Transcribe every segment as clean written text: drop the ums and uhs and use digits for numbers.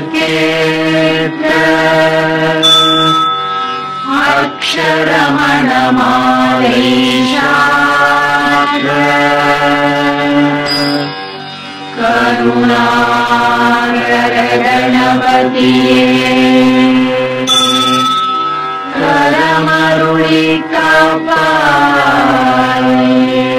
கருணாகரகணபதியே கரமருளி காப்பாயே.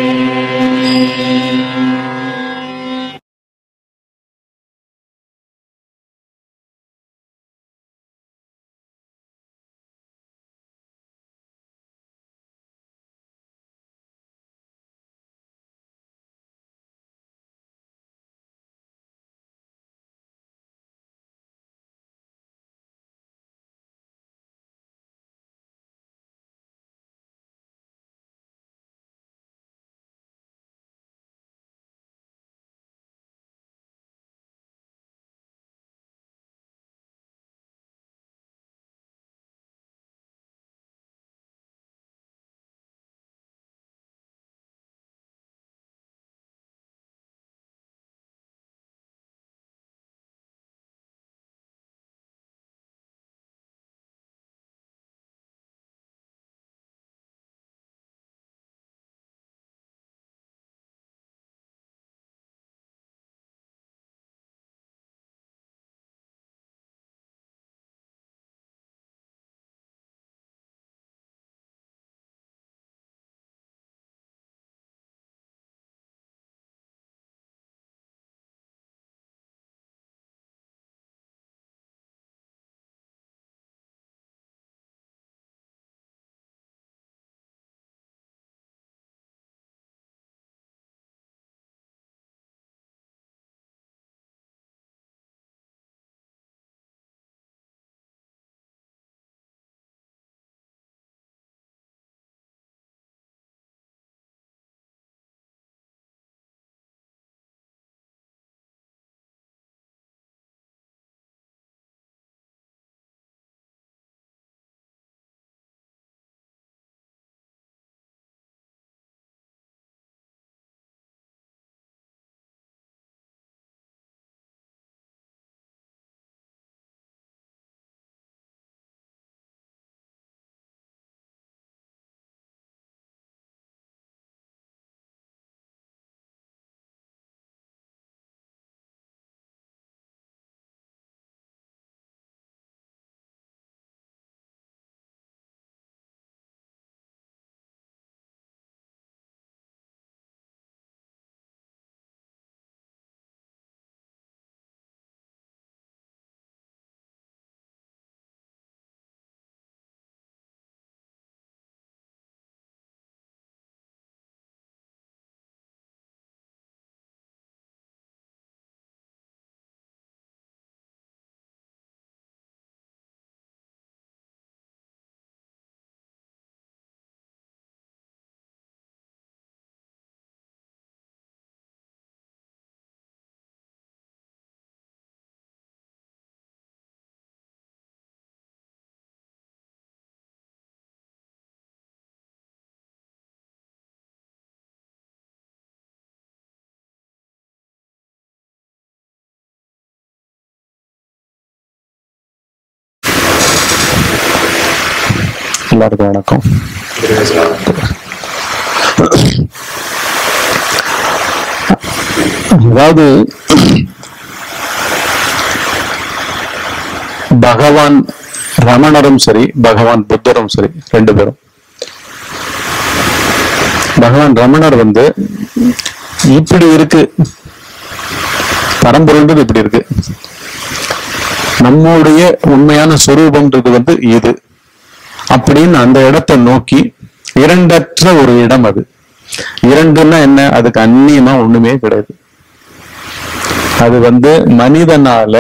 எல்லாருக்கும் வணக்கம். அதாவது பகவான் ரமணரும் சரி, பகவான் புத்தரும் சரி, ரெண்டு பேரும், பகவான் ரமணர் இப்படி இருக்கு, பரம்பொருள்ன்றது இப்படி இருக்கு, நம்முடைய உண்மையான சொரூபம்ன்றது இது அப்படின்னு அந்த இடத்தை நோக்கி, இரண்டற்ற ஒரு இடம் அது. இரண்டுன்னா என்ன? அதுக்கு அந்நியமா ஒண்ணுமே கிடையாது. அது மனிதனால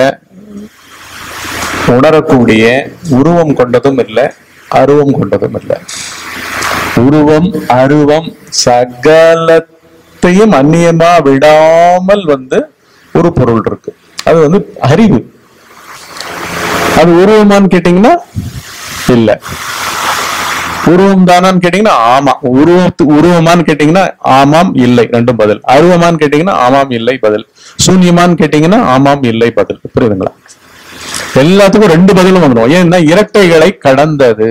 உணரக்கூடிய உருவம் கொண்டதும் இல்லை, அருவம் கொண்டதும் இல்லை. உருவம் அருவம் சகலத்தையும் அந்நியமா விடாமல் ஒரு பொருள் இருக்கு. அது அறிவு. அது உருவமான்னு கேட்டீங்கன்னா இல்ல. உருவம் தானான்னு கேட்டீங்கன்னா ஆமா. உருவமான்னு கேட்டீங்கன்னா ஆமாம் இல்லை ரெண்டும் பதில். அருவமான்னு கேட்டீங்கன்னா ஆமாம் இல்லை பதில். சூன்யமான்னு கேட்டீங்கன்னா ஆமாம் இல்லை பதில். புரியுதுங்களா? எல்லாத்துக்கும் 2 பதிலும் வந்துடும். ஏன்னா இரட்டைகளை கடந்தது.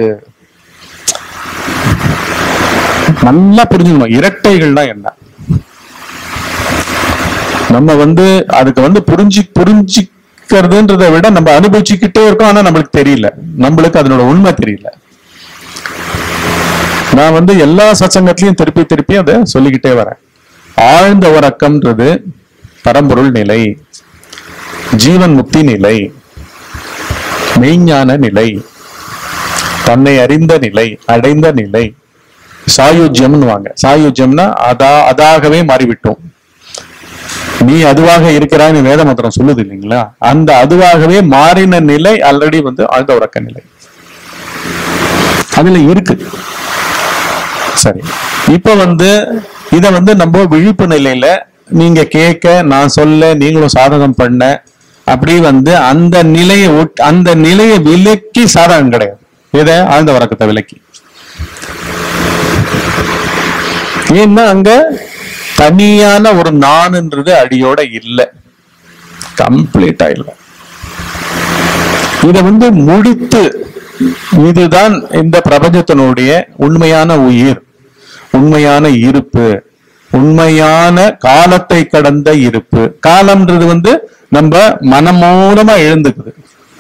நல்லா புரிஞ்சுக்கணும் இரட்டைகள்னா என்ன. நம்ம அதுக்கு புரிஞ்சுக்கிறதுன்றதை விட நம்ம அனுபவிச்சுக்கிட்டே இருக்கோம். ஆனா நம்மளுக்கு தெரியல, நம்மளுக்கு அதனோட உண்மை தெரியல. நான் எல்லா சத்சங்கத்திலையும் திருப்பி திருப்பி அதை சொல்லிக்கிட்டே வரேன். ஆழ்ந்த உறக்கம்ன்றது பரம்பொருள் நிலை, ஜீவன் முக்தி நிலை, மெய்ஞான நிலை, தன்னை அறிந்த நிலை, அடைந்த நிலை. சாயுஜ்யம்னுவாங்க. சாயுஜ்யம்னா அதாகவே மாறிவிட்டோம். நீ அதுவாக இருக்கிறாய் வேத மந்திரம் சொல்லுது இல்லைங்களா? அந்த அதுவாகவே மாறின நிலை ஆல்ரெடி ஆழ்ந்த உறக்க நிலை அதுல இருக்கு. சரி, இப்ப இத நம்ம விழிப்பு நிலையில நீங்க கேட்க, நான் சொல்ல, நீங்களும் சாதகம் பண்ண, அப்படி அந்த நிலையை விலக்கி சாதகம் கிடையாது. இதை ஆழ்ந்த உறக்கத்தை விலக்கி. ஏன்னா அங்க தனியான ஒரு நான்ன்றது அடியோட இல்லை, கம்ப்ளீட்டா இல்லை. இத முடித்து, இதுதான் இந்த பிரபஞ்சத்தினுடைய உண்மையான உயிர், உண்மையான இருப்பு, உண்மையான காலத்தை கடந்த இருப்பு. காலம்ன்றது நம்ம மனம் மூலமா எழுந்துக்குது,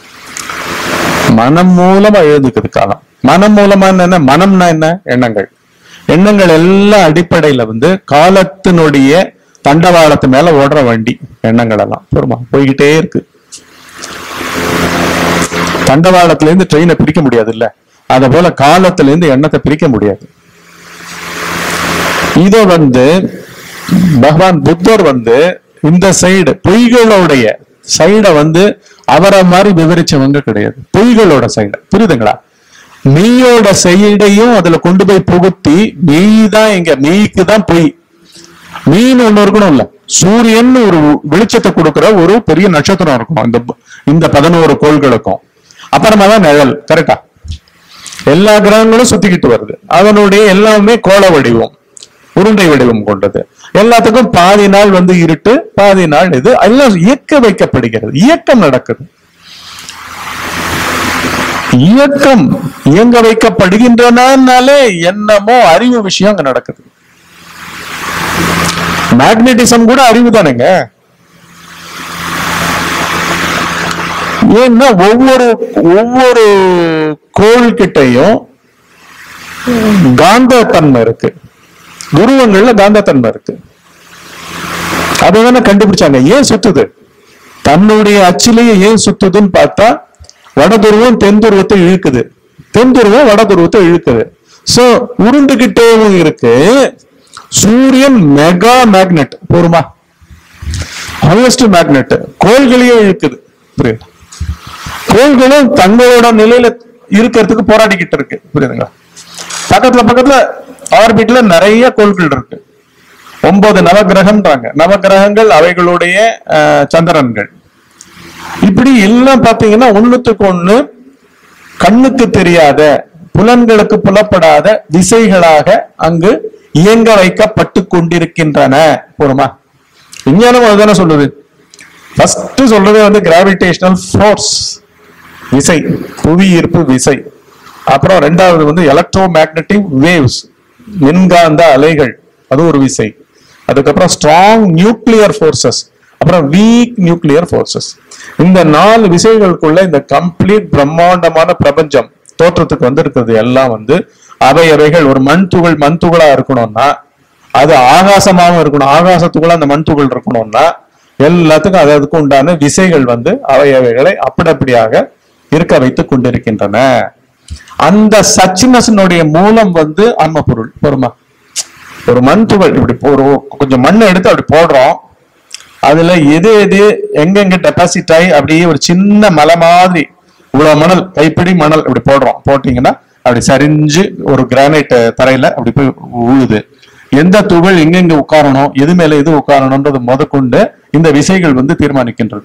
மனம் மூலமா எழுந்துக்குது காலம். மனம் மூலமா என்ன? மனம்னா என்ன? எண்ணங்கள். எண்ணங்கள் எல்லாம் அடிப்படையில காலத்தினுடைய தண்டவாளத்து மேல ஓடுற வண்டி. எண்ணங்கள் எல்லாம் போய்கிட்டே இருக்கு. தண்டவாளத்துல இருந்து ட்ரெயினை பிரிக்க முடியாது இல்ல, அத போல காலத்துல இருந்து எண்ணத்தை பிரிக்க முடியாது. இத பகவான் புத்தர் இந்த சைடு பொய்களுடைய சைட அவரை மாதிரி விவரிச்சவங்க கிடையாது. பொய்களோட சைட, புரியுதுங்களா? மெய்யோட சைடையும் அதுல கொண்டு போய் புகுத்தி, மெய் தான் எங்க, மெய்க்கு தான் பொய். மெய்ன்னு ஒண்ணு இருக்கணும் இல்ல, சூரியன் ஒரு வெளிச்சத்தை கொடுக்கிற ஒரு பெரிய நட்சத்திரம் இருக்கணும் இந்த 11 கோள்களுக்கும். அப்புறமா தான் நிழல். கரெக்டா? எல்லா கிரகங்களும் சுத்திக்கிட்டு வருது. அதனுடைய எல்லாமே கோள வடிவம், உருண்டை வடிவம் கொண்டது. எல்லாத்துக்கும் பாதி நாள் இருட்டு, பாதி நாள் இது எல்லாம் இயக்க வைக்கப்படுகிறது. இயக்கம் நடக்குது. இயக்கம் இயங்க வைக்கப்படுகின்றனாலே என்னமோ அறிவு விஷயம் அங்க நடக்குது. மேக்னட்டிசம் கூட அறிவு தானேங்க. ஏன்னா ஒவ்வொரு கோள் கிட்டையும் காந்தத்தன்மை இருக்கு, துருவங்கள்ல காந்தத்தன்மை இருக்கு. அதுதானே கண்டுபிடிச்சாங்க. ஏன் சுத்துது? தன்னுடைய அச்சிலேயே ஏன் சுத்துதுன்னு பார்த்தா, வடதுருவம் தென் துருவத்தை இழுக்குது, தென் துருவம் வட துருவத்தை இழுக்குது. சோ உருண்டுகிட்டேவும் இருக்கு. சூரியன் மெகா மேக்னெட், போருமா, ஹையஸ்ட் மேக்னெட், கோள்களையே இழுக்குது. புரியுது? கோள்களும் தங்களோட நிலையில இருக்கிறதுக்கு போராடிக்கிட்டு இருக்கு. புரியுதுங்களா? பக்கத்துல ஆர்பிட்ல நிறைய கோள்கள் இருக்கு. 9 நவகிரகம்ன்றாங்க. நவகிரகங்கள் அவைகளுடைய சந்திரன்கள். இப்படி எல்லாம் பாத்தீங்கன்னா ஒண்ணுத்துக்கு ஒண்ணு கண்ணுக்கு தெரியாத, புலன்களுக்கு புலப்படாத விசைகளாக அங்கு இயங்க வைக்கப்பட்டு கொண்டிருக்கின்றன. போருமா? விஞ்ஞானம் அதுதானே சொல்லுது. ஃபர்ஸ்ட் சொல்றது கிராவிடேஷனல் ஃபோர்ஸ், விசை, புவி ஈர்ப்பு விசை. அப்புறம் ரெண்டாவது எலக்ட்ரோ மேக்னெட்டிக் வேவ்ஸ், மின்காந்த அலைகள், அது ஒரு விசை. அதுக்கப்புறம் ஸ்ட்ராங் நியூக்ளியர் ஃபோர்சஸ், அப்புறம் வீக் நியூக்ளியர் ஃபோர்சஸ். இந்த 4 விசைகளுக்குள்ள இந்த கம்ப்ளீட் பிரம்மாண்டமான பிரபஞ்சம் தோற்றத்துக்கு இருக்கிறது. எல்லாம் அவைகள் ஒரு மண் துகளா இருக்கணும்னா அது ஆகாசமாகவும் இருக்கணும், ஆகாசத்துக்குள்ள அந்த மண் துகள் இருக்கணும்னா எல்லாத்துக்கும் அதுக்கு உண்டான விசைகள் அவைகளை அப்படியாக இருக்க வைத்துக் கொண்டிருக்கின்றன. அந்த சச்சினஸனுடைய மூலம் ஆன்ம பொருள். பொறுமா, ஒரு மண் துகள் இப்படி கொஞ்சம் மண்ணை எடுத்து அப்படி போடுறோம், அதுல எது எங்கெங்க டெபாசிட் ஆகி அப்படியே ஒரு சின்ன மலை மாதிரி இவ்வளவு மணல், கைப்பிடி மணல் இப்படி போட்டீங்கன்னா அப்படி சரிஞ்சு ஒரு கிரானைட் தரையில அப்படி போய் உழுது. எந்த துகள் எங்கெங்க உட்காரணும், எது மேல எது உட்காரணும்ன்றது முதற்கொண்டு இந்த விசைகள் தீர்மானிக்கின்றது.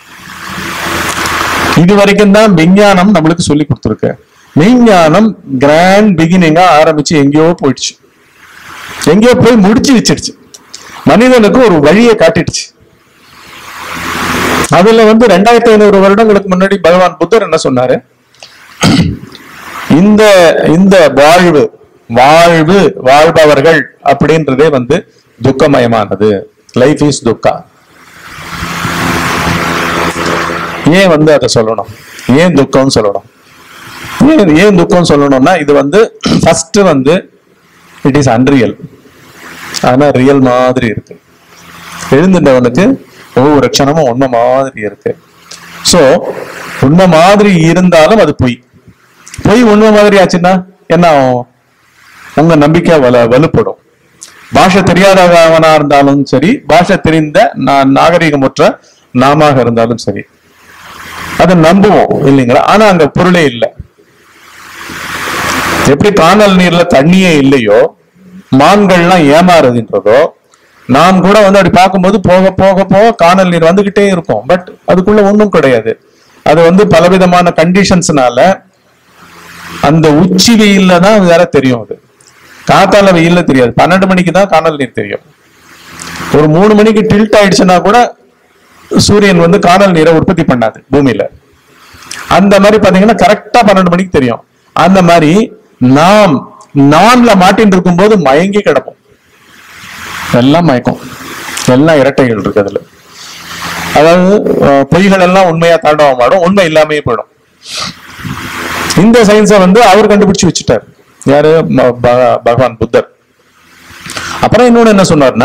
இது வரைக்கும் தான் விஞ்ஞானம் நம்மளுக்கு சொல்லி கொடுத்துருக்கு. மெய்ஞானம் கிராண்ட் பிகினிங்கா ஆரம்பிச்சு எங்கேயோ போயிடுச்சு, எங்கேயோ போய் முடிச்சு வச்சிடுச்சு. மனிதனுக்கு ஒரு வழியை காட்டிடுச்சு. அதுல வந்து 2500 வருடங்களுக்கு முன்னாடி பகவான் புத்தர் என்ன சொன்னாரு? இந்த இந்த வாழ்பவர்கள் அப்படின்றதே வந்து துக்கமயமானது. லைஃப் இஸ் துக்கா. ஏன் வந்து அதை சொல்லணும்? ஏன் துக்கம் சொல்லணும்? ஏன் துக்கம் சொல்லணும்னா, இது வந்து ஃபர்ஸ்ட் வந்து இட் இஸ் அன்ரியல். ஆனா ரியல் மாதிரி இருக்கு. எழுந்துட்டவனுக்கு ஒவ்வொரு க்ஷணமும் உண்மை மாதிரி இருக்கு. சோ உண்மை மாதிரி இருந்தாலும் அது பொய் உண்மை மாதிரி ஆச்சுன்னா என்ன ஆகும்? உங்க நம்பிக்கை வலுப்படும். பாஷை தெரியாதவனா இருந்தாலும் சரி, பாஷை தெரிந்த நாகரிகமுற்ற நாமாக இருந்தாலும் சரி, அதை நம்புவோம் இல்லைங்களா? ஆனா அங்க பொருளே இல்லை. எப்படி காணல் நீர்ல தண்ணியே இல்லையோ, மான்கள்லாம் ஏமாறுதுன்றதோ, நாம் கூட வந்து அப்படி பார்க்கும்போது போக போக போக காணல் நீர் வந்துகிட்டே இருக்கும். பட் அதுக்குள்ள ஒன்றும் கிடையாது. அது வந்து பலவிதமான கண்டிஷன்ஸ்னால அந்த உச்சி வெயில்ல தான் வேற தெரியும். அது காத்தால வெயில்ல தெரியாது. 12 மணிக்கு தான் காணல் நீர் தெரியும். ஒரு 3 மணிக்கு டில்ட் ஆயிடுச்சுன்னா கூட சூரியன் வந்து காணல் நீரை உற்பத்தி பண்ணாது பூமியில. அந்த மாதிரி பாத்தீங்கன்னா கரெக்டா 12 மணிக்கு தெரியும். அந்த மாதிரி நான்ல மாட்டின்னு இருக்கும் போது மயங்கி கிடப்போம். எல்லாம் மயக்கம், எல்லாம் இரட்டைகள் இருக்கு அதுல. அதாவது பொய்கள் எல்லாம் உண்மையா தாண்டவம் ஆடும், உண்மை இல்லாமே போயிடும். இந்த சயின்ஸை வந்து அவர் கண்டுபிடிச்சு வச்சுட்டார். யாரு? பகவான் புத்தர். அப்புறம் இன்னொன்னு என்ன சொன்னார்னா,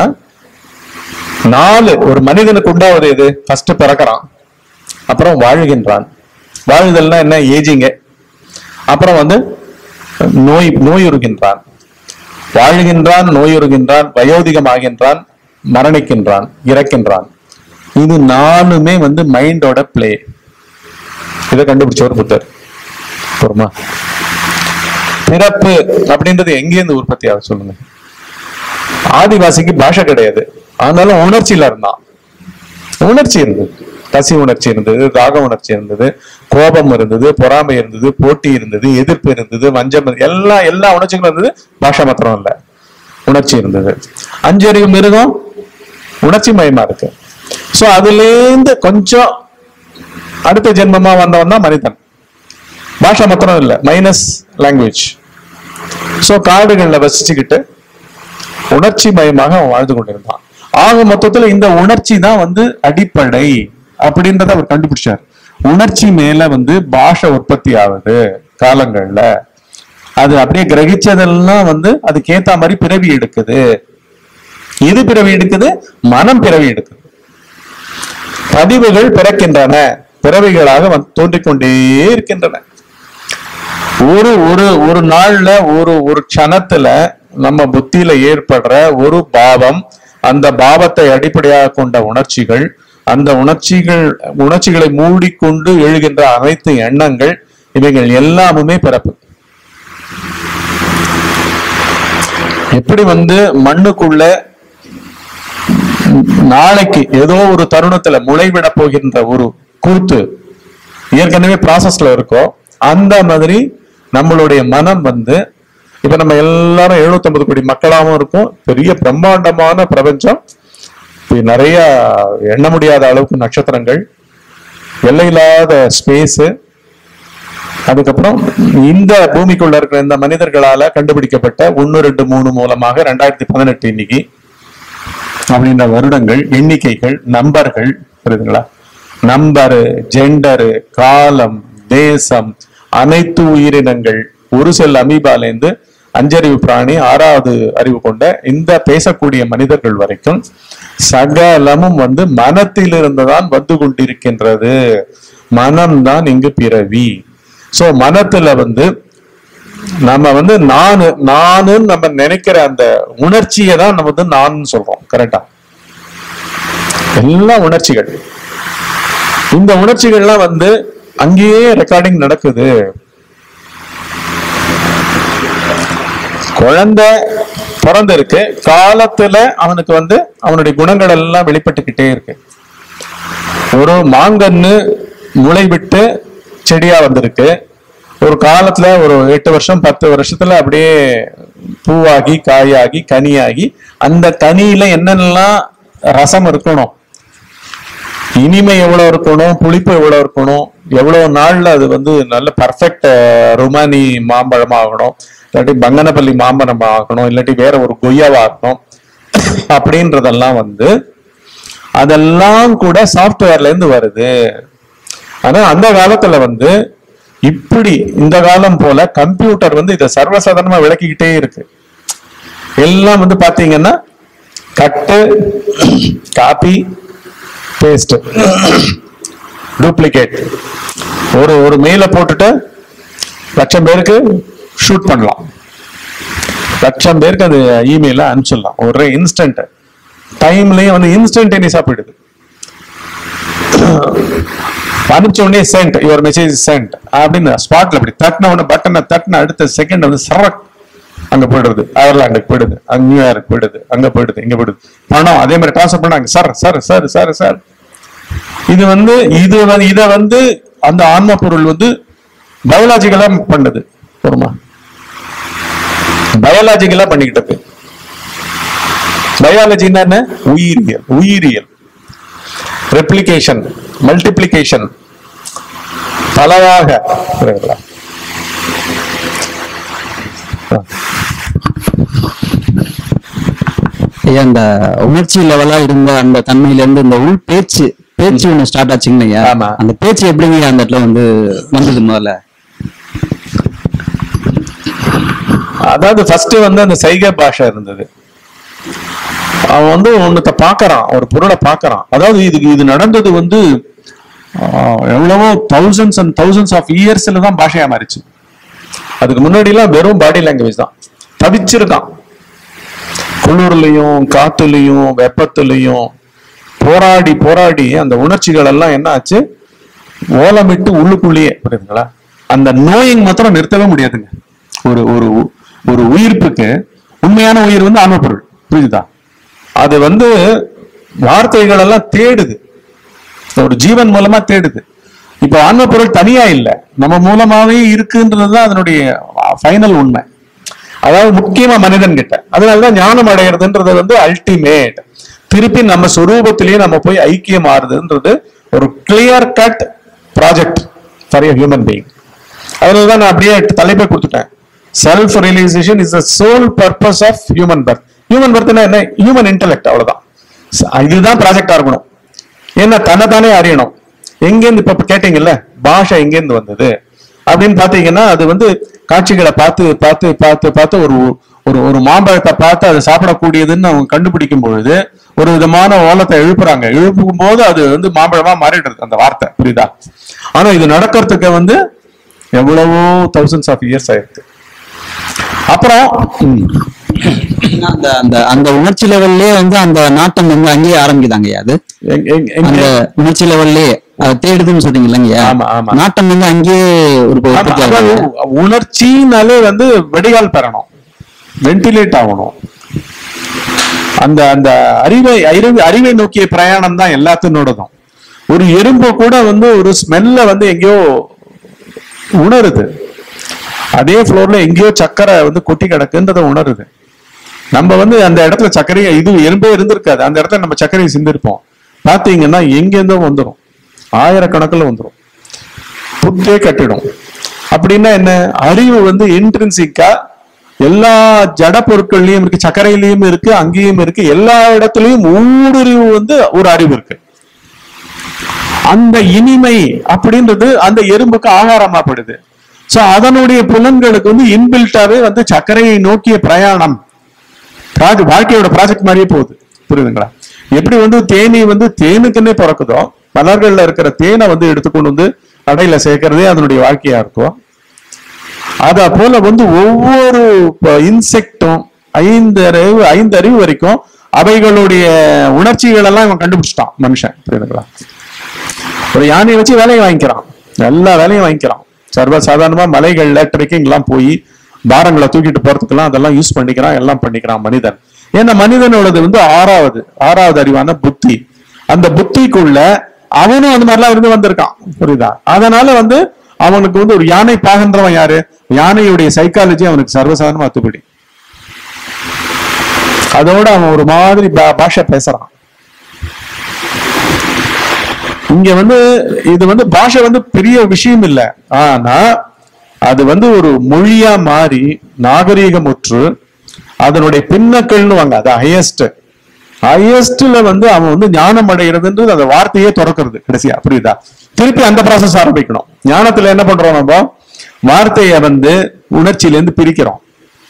4 ஒரு மனிதனுக்கு உண்டாவது எது? ஃபர்ஸ்ட் பிறக்கிறான், அப்புறம் வாழ்கின்றான். வாழ்தல்னா என்ன? ஏஜிங்க. அப்புறம் வந்து நோயுறுகின்றான், வாழ்கின்றான், நோயுறுகின்றான், வயோதிகமாகின்றான், மரணிக்கின்றான், இறக்கின்றான். இது 4மே வந்து மைண்டோட பிளே. இதை கண்டுபிடிச்சவர் புத்தர். பொறுமா, பிறப்பு அப்படின்றது எங்கேருந்து உற்பத்தி ஆக சொல்லுங்க? ஆதிவாசிக்கு பாஷை கிடையாது, ஆனாலும் உணர்ச்சியில இருந்தான். உணர்ச்சி இருந்தது, பசி உணர்ச்சி இருந்தது, தாக உணர்ச்சி இருந்தது, கோபம் இருந்தது, பொறாமை இருந்தது, போட்டி இருந்தது, எதிர்ப்பு இருந்தது, வஞ்சம், எல்லா உணர்ச்சிகளும் இருந்தது. பாஷை மாத்திரம் இல்ல, உணர்ச்சி இருந்தது. 5 அறிவு மிருகம் உணர்ச்சி மயமா இருக்கு. சோ அதுல இருந்து கொஞ்சம் அடுத்த ஜென்மமா வந்தவன் தான் மனிதன். பாஷை மாத்திரம் இல்ல, மைனஸ் லாங்குவேஜ். சோ காடுகள்ல வசிச்சுக்கிட்டு உணர்ச்சி மயமாக அவன் வாழ்ந்து கொண்டிருந்தான். ஆக மொத்தத்துல இந்த உணர்ச்சி தான் வந்து அடிப்படை அப்படின்றத அவர் கண்டுபிடிச்சார். உணர்ச்சி மேல வந்து பாஷை உற்பத்தி ஆகுது காலங்கள்ல. அது அப்படியே கிரகிச்சதெல்லாம் வந்து அதுக்கேத்த மாதிரி பிறவி எடுக்குது. இது பிறவி எடுக்குது, மனம் பிறவி எடுக்குது. பதிவுகள் பிறக்கின்றன, பிறவிகளாக தோன்றிக்கொண்டே இருக்கின்றன. ஒரு நாள்ல ஒரு க்ஷணத்துல நம்ம புத்தியில ஏற்படுற ஒரு பாவம், அந்த பாவத்தை அடிப்படையாக கொண்ட உணர்ச்சிகள், அந்த உணர்ச்சிகளை மூடிக்கொண்டு எழுகின்ற அனைத்து எண்ணங்கள், இவைகள் எல்லாமுமே பிறப்பு. எப்படி வந்து மண்ணுக்குள்ள நாளைக்கு ஏதோ ஒரு தருணத்துல முளைவிட போகின்ற ஒரு கூத்து ஏற்கனவே ப்ராசஸ்ல இருக்கோ, அந்த மாதிரி நம்மளுடைய மனம் வந்து, இப்ப நம்ம எல்லாரும் 750 கோடி மக்களாகவும் இருக்கும். பெரிய பிரம்மாண்டமான பிரபஞ்சம், நிறைய எண்ண முடியாத அளவுக்கு நட்சத்திரங்கள், எல்லையில்லாத ஸ்பேஸ். அதுக்கப்புறம் இந்த பூமிக்குள்ள இருக்கிற இந்த மனிதர்களால கண்டுபிடிக்கப்பட்ட 1, 2, 3 மூலமாக 2018 இன்னைக்கு அப்படின்ற வருடங்கள், எண்ணிக்கைகள், நம்பர்கள் புரியுதுங்களா? நம்பரு, ஜெண்டரு, காலம், தேசம், அனைத்து உயிரினங்கள், ஒரு செல் அமீபாலேருந்து 5 அறிவு பிராணி, 6வது அறிவு கொண்ட இந்த பேசக்கூடிய மனிதர்கள் வரைக்கும் சகலமும் வந்து மனத்திலிருந்துதான் வந்து கொண்டிருக்கின்றது. மனம்தான் இங்கு பிறவி. சோ மனத்துல வந்து நம்ம வந்து நானு நம்ம நினைக்கிற அந்த உணர்ச்சியை தான் நம்ம வந்து நான் சொல்றோம். கரெக்டா? எல்லா உணர்ச்சிகள், இந்த உணர்ச்சிகள்லாம் வந்து அங்கேயே ரெக்கார்டிங் நடக்குது. குழந்தை பிறந்திருக்கு, காலத்துல அவனுக்கு வந்து அவனுடைய குணங்கள் எல்லாம் வெளிப்பட்டுக்கிட்டே இருக்கு. ஒரு மாங்கன்னு முளை விட்டு செடியா வந்திருக்கு. ஒரு காலத்துல ஒரு 8 வருஷம் 10 வருஷத்துல அப்படியே பூவாகி, காயாகி, கனியாகி, அந்த கனியில என்னென்னலாம் ரசம் இருக்கணும், இனிமை எவ்வளவு இருக்கணும், புளிப்பு எவ்வளவு இருக்கணும், எவ்வளவு நாள்ல அது வந்து நல்ல பர்ஃபெக்ட் ருமானி மாம்பழமா ஆகணும், இல்லாட்டி பங்கனப்பள்ளி மாம்பழம் ஆகணும், இல்லாட்டி வேற ஒரு கொய்யாவா ஆகணும் அப்படின்றதெல்லாம் வந்து அதெல்லாம் கூட சாஃப்ட்வேர்ல இருந்து வருது. ஆனா அந்த காலத்துல வந்து இப்படி இந்த காலம் போல கம்ப்யூட்டர் வந்து இதை சர்வசாதாரணமா விளக்கிக்கிட்டே இருக்கு. எல்லாம் வந்து பாத்தீங்கன்னா கட்டு, காப்பி, பேஸ்ட், டூப்ளிகேட். ஒரு மெயில போட்டுட்டு 1,00,000 பேருக்கு ஷூட் பண்ணலாம், 1,00,000 பேருக்கு அது இமெயில அனுப்பிச்சிடலாம். ஒரு இன்ஸ்டன்ட் டைம்லயும் வந்து இன்ஸ்டன்டேனியஸா போயிடுது. அனுப்பிச்ச உடனே சென்ட், யுவர் மெசேஜ் சென்ட் அப்படின்னு ஸ்பாட்ல அப்படி தட்டின உடனே பட்டனை தட்டின அடுத்த செகண்ட் வந்து சரக் அங்க போயிடுறது, அயர்லாண்டுக்கு போயிடுது, அங்க நியூயார்க் போயிடுது, அங்க போயிடுது, இங்க போயிடுது. பணம் அதே மாதிரி டிரான்ஸ்ஃபர் பண்ணாங்க sir sir sir sir sir. இது வந்து இத வந்து அந்த ஆன்ம பொருள் வந்து பயாலஜிக்கலா பண்ணுது. பொறுமா பயாலஜிக்கலா பண்ணிக்கிட்டது. பயாலஜின்னா என்ன? உயிரியல். உயிரியல் ரெப்ளிகேஷன், மல்டிப்ளிகேஷன் பலவாக. அந்த உணர்ச்சி லெவலா இருந்த அந்த தன்மையில இருந்து இந்த உள் பேச்சு ஒண்ணு ஸ்டார்ட் ஆச்சுங்க. அந்த பேச்சு எப்படிங்க அந்த இடத்துல வந்து வந்தது முதல்ல? அதாவது ஃபர்ஸ்ட் வந்து அந்த சைகை பாஷை இருந்தது. அவன் வந்து ஒன்னத்தை பாக்குறான், ஒரு பொருளை பாக்குறான். அதாவது இது நடந்தது வந்து எவ்வளவோ thousands and thousands of yearsல தான் பாஷையா மாறிச்சு. அதுக்கு முன்னாடி எல்லாம் வெறும் பாடி லாங்குவேஜ் தான். தவிச்சிருக்கான், குளிர்லையும் காத்துலையும் வெப்பத்திலையும் போராடி போராடி அந்த உணர்ச்சிகள் எல்லாம் என்ன ஆச்சு, ஓலமிட்டு உள்ளுக்குள்ளேயே. புரியுதுங்களா? அந்த நோயிங் மாத்திரம் நிறுத்தவே முடியாதுங்க. ஒரு ஒரு ஒரு உயிர்ப்புக்கு உண்மையான உயிர் வந்து ஆன்ம பொருள். புரியுதா? அது வந்து வார்த்தைகள் எல்லாம் தேடுது, ஒரு ஜீவன் மூலமா தேடுது. இப்ப ஆன்ம பொருள் தனியா இல்லை, நம்ம மூலமாவே இருக்குன்றதுதான் அதனுடைய ஃபைனல் உண்மை. அதாவது முக்கியமா மனிதன் கிட்ட. அதனாலதான் ஞானம் அடைகிறதுன்றது வந்து அல்டிமேட். திருப்பி நம்ம சொரூபத்திலேயே நம்ம போய் ஐக்கியம் ஆறுதுன்றது ஒரு clear cut project for a human being. அதனாலதான் நான் அப்படியே தலைப்பை கொடுத்துட்டேன். Self realisation is the sole purpose of human birth. Human பர்த்னா என்ன? ஹியூமன் இன்டெலெக்ட், அவ்வளவுதான். இதுதான் ப்ராஜெக்டா இருக்கணும். ஏன்னா தன்னைத்தானே அறியணும். எங்கேருந்து இப்ப கேட்டீங்கல்ல, பாஷை எங்கேருந்து வந்தது அப்படின்னு பாத்தீங்கன்னா, அது வந்து காட்சிகளை பார்த்து பார்த்து பார்த்து பார்த்து ஒரு ஒரு மாம்பழத்தை பார்த்து அதை சாப்பிடக்கூடியதுன்னு அவங்க கண்டுபிடிக்கும் பொழுது ஒரு விதமான ஓலத்தை எழுப்புறாங்க. எழுப்பும் போது அது வந்து மாம்பழமா மாறிடுறது அந்த வார்த்தை. புரியுதா? ஆனா இது நடக்கிறதுக்கு வந்து எவ்வளவோ thousands of years ஆயிருக்கு. அப்புறம் அந்த உணர்ச்சி லெவல்லே வந்து அந்த நாட்டம் வந்து அங்கேயே ஆரம்பிக்குதாங்க. அது அந்த உணர்ச்சி லெவல்லே தேடுதுன்னு சொல்றீங்க இல்லைங்க? நாட்டம் வந்து அங்கேயே ஒரு உணர்ச்சினாலே வந்து வெடிகால் பெறணும், வென்டிலேட் ஆகணும். அந்த அந்த அறிவை நோக்கிய பிரயாணம் தான் எல்லாத்தினோடதும். ஒரு எறும்பு கூட வந்து ஒரு ஸ்மெல்ல வந்து எங்கேயோ உணருது, அதே ஃப்ளோர்ல எங்கேயோ சக்கரை வந்து கொட்டி கிடக்குன்றத உணருது. நம்ம வந்து அந்த இடத்துல சர்க்கரையை, இது எறும்பே இருந்திருக்காது, அந்த இடத்துல நம்ம சர்க்கரையை சிந்திருப்போம். பாத்தீங்கன்னா எங்கேருந்தோ வந்துடும், ஆயிரக்கணக்கில் வந்துடும், புத்தே கட்டிடும். அப்படின்னா என்ன? அறிவு வந்து இன்ட்ரின்சிக்கா எல்லா ஜட பொருட்கள்லயும் இருக்கு, சர்க்கரையிலயும் இருக்கு, அங்கேயும் இருக்கு, எல்லா இடத்துலயும் ஊடுருவு வந்து ஒரு அறிவு இருக்கு. அந்த இனிமை அப்படின்றது அந்த எறும்புக்கு ஆகாரமா படுது. சோ அதனுடைய புலன்களுக்கு வந்து இன்பில்ட்டாவே வந்து சர்க்கரையை நோக்கிய பிரயாணம் வாழ்க்கையோட ப்ராஜெக்ட் மாதிரியே போகுது. புரியுதுங்களா? எப்படி வந்து தேனி வந்து தேனுக்குன்னே பிறக்குதோ, மலர்கள்ல இருக்கிற தேனை வந்து எடுத்துக்கொண்டு வந்து கடையில சேர்க்கறதே அதனுடைய வாழ்க்கையா இருக்கும். அத போல வந்து ஒவ்வொரு இன்செக்டும் 5 அறிவு வரைக்கும் அவைகளுடைய உணர்ச்சிகள் எல்லாம் இவன் கண்டுபிடிச்சிட்டான் மனுஷன். புரியுதுங்களா? ஒரு யானையை வச்சு வேலையை வாங்கிக்கிறான், எல்லா வேலையும் வாங்கிக்கிறான். சர்வசாதாரணமா மலைகள்ல ட்ரெக்கிங் எல்லாம் போய் பாரங்களை தூக்கிட்டு போறதுக்கெல்லாம் அதெல்லாம் யூஸ் பண்ணிக்கிறான், எல்லாம் பண்ணிக்கிறான் மனிதன். ஏன்னா மனிதனோடது வந்து ஆறாவது அறிவான புத்தி. அந்த புத்திக்குள்ள அவனும் அந்த மாதிரிலாம் இருந்து வந்திருக்கான். புரியுதா? அதனால வந்து அவனுக்கு வந்து ஒரு யானை பாகன்றவன் யாரு? யானையுடைய சைக்காலஜி அவனுக்கு சர்வசாதாரணமா அத்துப்படி. அதோட அவன் ஒரு மாதிரி பாஷை பேசுறான். இங்க வந்து இது வந்து பாஷை வந்து பெரிய விஷயம் இல்லை, ஆனா அது வந்து ஒரு மொழியா மாறி நாகரீகமுற்று அதனுடைய பின்னக்கள்னு வாங்க, அது ஹையஸ்ட்ல வந்து அவன் வந்து ஞானம் அடைகிறதுன்றது அந்த வார்த்தையே திறக்கிறது கடைசியா, புரியுதா? திருப்பி அந்த ப்ராசஸ் ஆரம்பிக்கணும். ஞானத்துல என்ன பண்றோம், நம்ம வார்த்தையை வந்து உணர்ச்சியில இருந்து பிரிக்கிறோம்.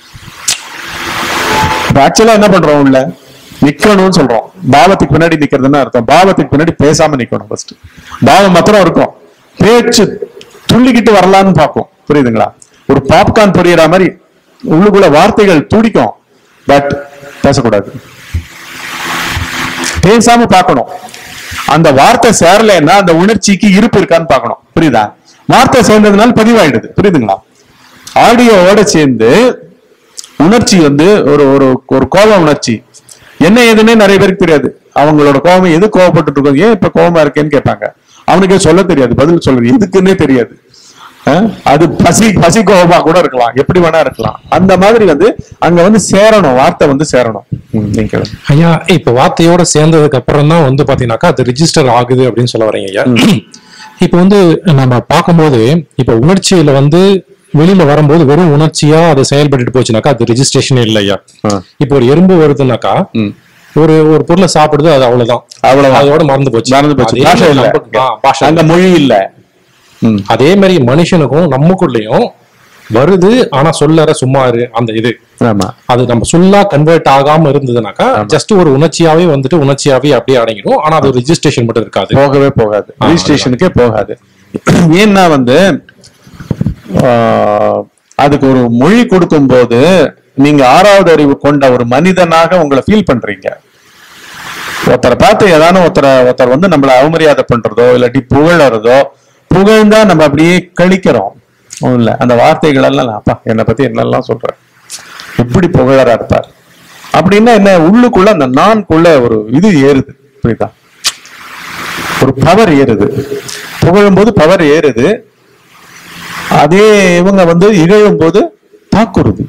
ஆக்சுவலா என்ன பண்றோம், உள்ள நிக்கணும்னு சொல்றோம். பாவத்துக்கு பின்னாடி நிக்கிறதுன்னு அர்த்தம். பாவத்துக்கு பின்னாடி பேசாம நிக்கணும். ஃபர்ஸ்ட் பாவம் மாத்திரம் இருக்கும், பேச்சு துள்ளிக்கிட்டு வரலான்னு பார்க்கும், புரியுதுங்களா? ஒரு பாப்கார்ன் பொரியற மாதிரி உள்ளுக்குள்ள வார்த்தைகள் துடிக்கும், பட் பேசக்கூடாது. பேசாம பார்க்கணும். அந்த வார்த்தை சேரலைன்னா அந்த உணர்ச்சிக்கு இருப்பு இருக்கான்னு பார்க்கணும், புரியுதா? வார்த்தை சேர்ந்ததுனால பதிவாயிடுது, புரியுதுங்களா? ஆடியோவோட சேர்ந்து உணர்ச்சி வந்து ஒரு ஒரு ஒரு கோப உணர்ச்சி என்ன ஏதுன்னே நிறைய பேருக்கு தெரியாது. அவங்களோட கோபம் எது கோவப்பட்டு இருக்கோம், ஏன் இப்ப கோபமா இருக்கேன்னு கேட்பாங்க. அவனுக்கே சொல்ல தெரியாது, பதில் சொல்றது எதுக்குன்னே தெரியாது. அது பசி கோபமா கூட இருக்கலாம், எப்படி வேணா இருக்கலாம். அந்த மாதிரி வந்து அங்க வந்து சேரணும், வார்த்தை வந்து சேரணும். ஐயா இப்ப வார்த்தையோட சேர்ந்ததுக்கு அப்புறம் தான் வந்து பாத்தீங்கன்னாக்கா அது ரிஜிஸ்டர் ஆகுது அப்படின்னு சொல்ல வரீங்க ஐயா. இப்ப வந்து நம்ம பார்க்கும்போது இப்ப உணர்ச்சியில வந்து வெளியில வரும்போது வெறும் உணர்ச்சியா அதை செயல்பட்டு போச்சுனாக்கா அது ரெஜிஸ்ட்ரேஷன் இல்லையா. இப்போ ஒரு எறும்பு வருதுனாக்கா ஒரு ஒரு பொருளை சாப்பிடுது, அது அவ்வளவுதான், அதோட மறந்து போச்சு. அந்த மொழி இல்ல. அதே மாதிரி மனுஷனுக்கும் நமக்குள்ளயும் வருது, ஆனா சொல்லற சும்மாரு அந்த இது அது நம்ம சொல்லா கன்வெர்ட் ஆகாம இருந்ததுனாக்கா ஜஸ்ட் ஒரு உணர்ச்சியாவே வந்துட்டு உணர்ச்சியாவே அப்படியே அடங்கிடும். ஆனா அது ரெஜிஸ்ட்ரேஷன் மட்டும் இருக்காது, போகவே போகாது, ரெஜிஸ்ட்ரேஷனுக்கே போகாது. ஏன்னா வந்து அதுக்கு ஒரு மொழி கொடுக்கும் போது நீங்க ஆறாவது அறிவு கொண்ட ஒரு மனிதனாக உங்களை ஃபீல் பண்றீங்க. ஒருத்தரை பார்த்து ஏதான ஒருத்தர் வந்து நம்மளை அவமரியாதை பண்றதோ இல்லாட்டி புகழறதோ, புகழ்ந்தா நம்ம அப்படியே கழிக்கிறோம் இல்ல. அந்த வார்த்தைகள் எல்லாம் அப்பா என்னை பத்தி என்னெல்லாம் சொல்றேன், எப்படி புகழறா இருப்பார் அப்படின்னா என்ன, உள்ளுக்குள்ள அந்த நான்குள்ள ஒரு இது ஏறுது, புரியுதா? ஒரு பவர் ஏறுது. புகழும் போது பவர் ஏறுது. அதே இவங்க வந்து இகழும் போது தாக்குறுது.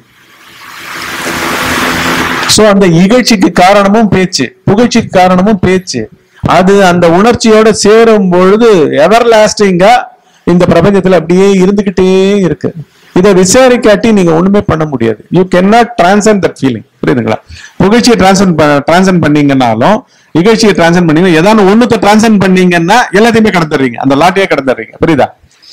சோ அந்த இகழ்ச்சிக்கு காரணமும் பேச்சு, புகழ்ச்சிக்கு காரணமும் பேச்சு. அது அந்த உணர்ச்சியோட சேரும் பொழுது எவர் லாஸ்டிங்கா இந்த பிரபஞ்சத்துல அப்படியே இருந்துகிட்டே இருக்கு. இதை விசாரிக்காட்டி நீங்க ஒண்ணுமே பண்ண முடியாது. You can not transcend that feeling, புரியுதுங்களா? புகழ்ச்சியை டிரான்சென்ட் பண்ணீங்கன்னாலும் இகழ்ச்சியை டிரான்சென்ட் பண்ணீங்க, ஏதாவது ஒண்ணுத்த டிரான்சென்ட் பண்ணீங்கன்னா எல்லாத்தையுமே கடந்துடுறீங்க, அந்த லாட்டியே கடந்துடுறீங்க, புரியுதா?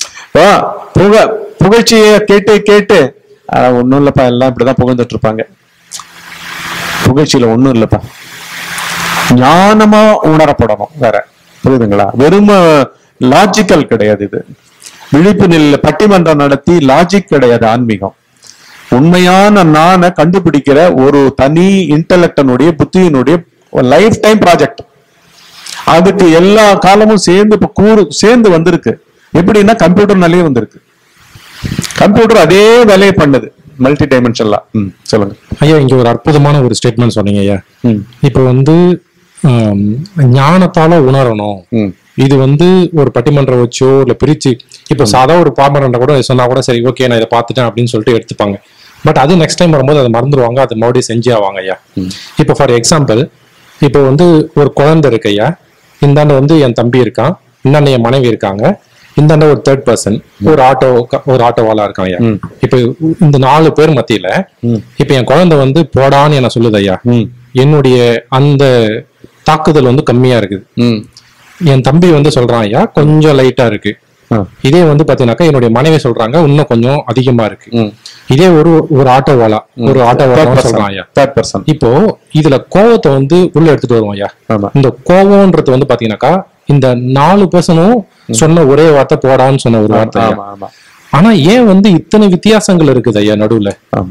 புகழ்ச்சியை கேட்டு கேட்டு ஒண்ணும் இல்லப்பா, எல்லாம் இப்படிதான் புகழ்ந்துட்டு இருப்பாங்க. புகழ்ச்சியில ஒண்ணும் இல்லப்பா, ஞானமா உணரப்படணும் வேற, புரியுதுங்களா? வெறும் லாஜிக்கல் கிடையாது இது. விழிப்பு நிலையில பட்டிமன்றம் நடத்தி லாஜிக் கிடையாது ஆன்மீகம். உண்மையான நானை கண்டுபிடிக்கிற ஒரு தனி இன்டெலெக்டனுடைய புத்தியினுடைய லைஃப் டைம் ப்ராஜெக்ட். அதுக்கு எல்லா காலமும் சேர்ந்து இப்ப சேர்ந்து வந்திருக்கு. எப்படின்னா கம்ப்யூட்டர்னாலே வந்திருக்கு. கம்ப்யூட்டர் அதே வேலையை பண்ணுது மல்டி டைமென்ஷன்ல. சொல்லுங்க ஐயா. இங்க ஒரு அற்புதமான ஒரு ஸ்டேட்மெண்ட் சொன்னீங்க ஐயா. இப்ப வந்து ஞானத்தால உணரணும், இது வந்து ஒரு பட்டிமன்றம் வச்சோ இல்ல பிரிச்சு இப்ப சாதா ஒரு பாமரன் கூட சொன்னா கூட சரி ஓகே நான் இதை பார்த்துட்டேன் அப்படின்னு சொல்லிட்டு எடுத்துப்பாங்க. பட் அது நெக்ஸ்ட் டைம் வரும்போது அதை மறந்துடுவாங்க, அது மறுபடியும் செஞ்சே ஆவாங்க ஐயா. இப்ப ஃபார் எக்ஸாம்பிள் இப்ப வந்து ஒரு குழந்தை இருக்கு ஐயா, இந்தாண்ட வந்து என் தம்பி இருக்கான், இந்தாண்ட என் மனைவி இருக்காங்க, இந்தாண்ட ஒரு தேர்ட் பர்சன் ஒரு ஆட்டோவாலா இருக்கான் ஐயா. இப்ப இந்த 4 பேர் மத்தியில இப்ப என் குழந்தை வந்து போடான்னு என்ன சொல்லுது ஐயா. என்னுடைய அந்த தாக்குதல் வந்து கம்மியா இருக்குது. என் தம்பி வந்து சொல்றான் ஐயா கொஞ்சம் லைட்டா இருக்கு. இதே வந்து பாத்தீங்கன்னாக்கா என்னுடைய மனைவி சொல்றாங்க இன்னும் கொஞ்சம் அதிகமா இருக்கு. இதே ஒரு ஆட்டோவாலா சொல்றான் ஐயா. இப்போ இதுல கோவத்தை வந்து உள்ள எடுத்துட்டு வருவோம் ஐயா. இந்த கோவம்ன்றது வந்து பாத்தீங்கன்னாக்கா இந்த 4 பர்சனும் சொன்ன ஒரே வார்த்தை போடான்னு சொன்ன ஒரு வார்த்தை. ஆனா ஏன் வந்து இத்தனை வித்தியாசங்கள் இருக்குது ஐயா நடுவுல?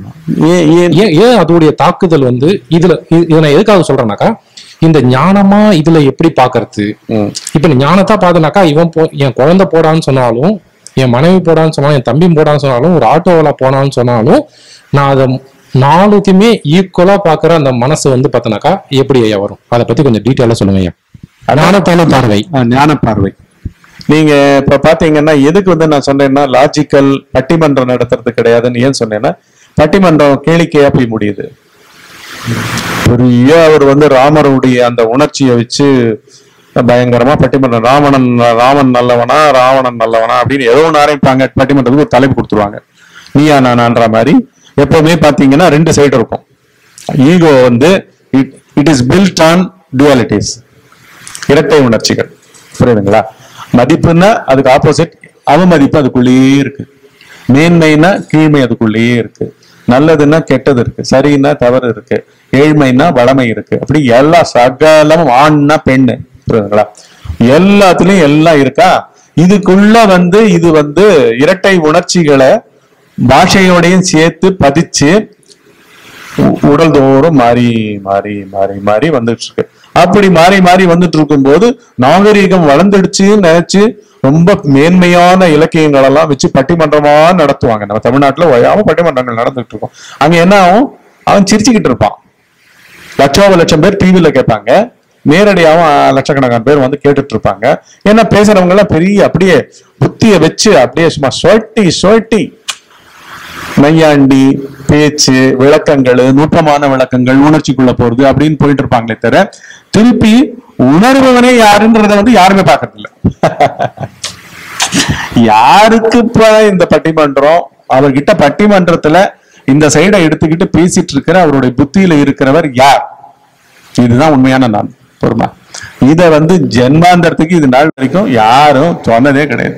ஏன் அதோடைய தாக்குதல் வந்து இதுல நான் எதுக்காக சொல்றேன்னாக்கா இந்த ஞானமா இதுல எப்படி பாக்குறது? இப்ப ஞானத்தா பாத்தனாக்கா என் குழந்தை போடான்னு சொன்னாலும், என் மனைவி போடான்னு சொன்னாலும், என் தம்பி போடான்னு சொன்னாலும், ஒரு ஆட்டோவில போனான்னு சொன்னாலும், நான் அதை 4த்தையுமே ஈக்குவலா பாக்குற அந்த மனசு வந்து பாத்தனாக்கா எப்படி ஐயா வரும்? அதை பத்தி கொஞ்சம் டீட்டெயிலா சொல்லுங்க ஐயா. ஞானத்தான பார்வை. ஞான பார்வை நீங்க இப்ப பாத்தீங்கன்னா எதுக்கு வந்து நான் சொன்னேன்னா லாஜிக்கல் பட்டிமன்றம் நடத்துறது கிடையாதுன்னு ஏன் சொன்னேன்னா, பட்டிமன்றம் கேளிக்கையா போய் முடியுது. பெரிய அவர் வந்து ராமருடைய அந்த உணர்ச்சியை வச்சு பயங்கரமா பட்டிமன்றம், ராமன் நல்லவனா ராவணன் நல்லவனா அப்படின்னு ஏதோ ஒன்று ஆரம்பிப்பாங்க. பட்டிமன்றத்துக்கு ஒரு தலைப்பு கொடுத்துருவாங்க, நீயா நானான்ற மாதிரி. எப்பவுமே பாத்தீங்கன்னா ரெண்டு சைடு இருக்கும். ஈகோ வந்து it is built on dualities, இரட்டை உணர்ச்சிகள். புரியுதுங்களா? மதிப்புன்னா அதுக்கு ஆப்போசிட் அவமதிப்பு அதுக்குள்ளேயே இருக்கு, மேன்மைனா கீழ்மை அதுக்குள்ளேயே இருக்கு, நல்லதுன்னா கெட்டது இருக்கு, சரின்னா தவறு இருக்கு, ஏழ்மைன்னா வளமை இருக்கு. அப்படி எல்லா சகலமும், ஆண்னா பெண்ணு, புரியுதுங்களா? எல்லாத்துலயும் எல்லாம் இருக்கா. இதுக்குள்ள வந்து இது வந்து இரட்டை உணர்ச்சிகளை பாஷையோடையும் சேர்த்து பதிச்சு உடல் தோறும் மாறி மாறி மாறி மாறி வந்துட்டு இருக்கு. அப்படி மாறி மாறி வந்துட்டு இருக்கும் போது நாகரீகம் வளர்ந்துடுச்சுன்னு நினைச்சு ரொம்ப மேன்மையான இலக்கியங்கள் எல்லாம் வச்சு பட்டிமன்றமா நடத்துவாங்க. நம்ம தமிழ்நாட்டுல ஓயாம பட்டிமன்றங்கள் நடந்துட்டு இருக்கும். அங்க என்ன ஆகும், அவன் சிரிச்சுக்கிட்டு இருப்பான். லட்சம் பேர் டிவியில கேட்பாங்க, நேரடியாகவும் லட்சக்கணக்கான பேர் வந்து கேட்டுட்டு இருப்பாங்க. ஏன்னா பேசுறவங்க எல்லாம் பெரிய அப்படியே புத்திய வச்சு அப்படியே சும்மா சொட்டி நையாண்டி பேச்சு, விளக்கங்கள், நுட்பமான விளக்கங்கள், உணர்ச்சிக்குள்ள போறது அப்படின்னு போயிட்டு இருப்பாங்களே தவிர திருப்பி உணர்பவனே யாருன்றத வந்து யாருமே பாக்குறது இல்ல. யாருக்கு இப்ப இந்த பட்டிமன்றம், அவர்கிட்ட பட்டிமன்றத்துல இந்த சைடை எடுத்துக்கிட்டு பேசிட்டு இருக்கிற அவருடைய புத்தியில இருக்கிறவர் யார்? இதுதான் உண்மையான நான் பொறுமா. இத வந்து ஜென்மாந்தரத்துக்கு இது நாள் வரைக்கும் யாரும் சொன்னதே கிடையாது.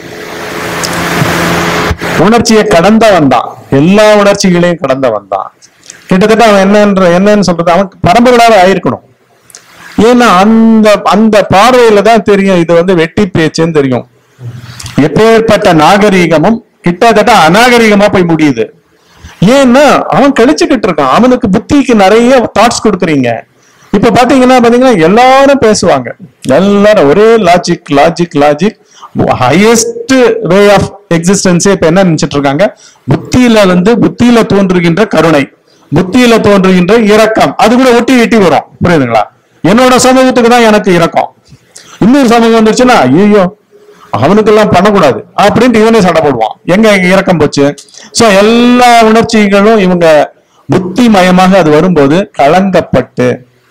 உணர்ச்சியை கடந்தவன் தான், எல்லா உணர்ச்சிகளையும் கடந்தவன் தான். கிட்டத்தட்ட அவன் என்னன்னு சொல்றது, அவன் பரம்பரையாக ஆயிருக்கணும். ஏன்னா அந்த பார்வையில தான் தெரியும் இது வந்து வெட்டி பேச்சுன்னு தெரியும். எப்பேற்பட்ட நாகரீகமும் கிட்டத்தட்ட அநாகரீகமா போய் முடியுது. ஏன்னா அவன் கழிச்சுக்கிட்டு இருக்கான், அவனுக்கு புத்திக்கு நிறைய தாட்ஸ் கொடுக்குறீங்க. இப்ப பாத்தீங்கன்னா எல்லாரும் பேசுவாங்க, எல்லாரும் ஒரே லாஜிக் ஹையஸ்ட் வே ஆஃப் எக்ஸிஸ்டன்ஸே இப்ப என்ன நினைச்சிட்டு இருக்காங்க, புத்தியில தோன்றுகின்ற கருணை, புத்தியில தோன்றுகின்ற இரக்கம், அது கூட ஒட்டி வரும். புரியுதுங்களா? என்னோட சமூகத்துக்கு தான் எனக்கு இரக்கம், இன்னொரு சமூகம் வந்துருச்சுன்னா ஐயோ அவனுக்கெல்லாம் பண்ணக்கூடாது அப்படின்ட்டு இவனே சண்டை போடுவான். எங்க இரக்கம் போச்சு? சோ எல்லா உணர்ச்சிகளும் இவங்க புத்தி மயமாக அது வரும்போது களங்கப்பட்டு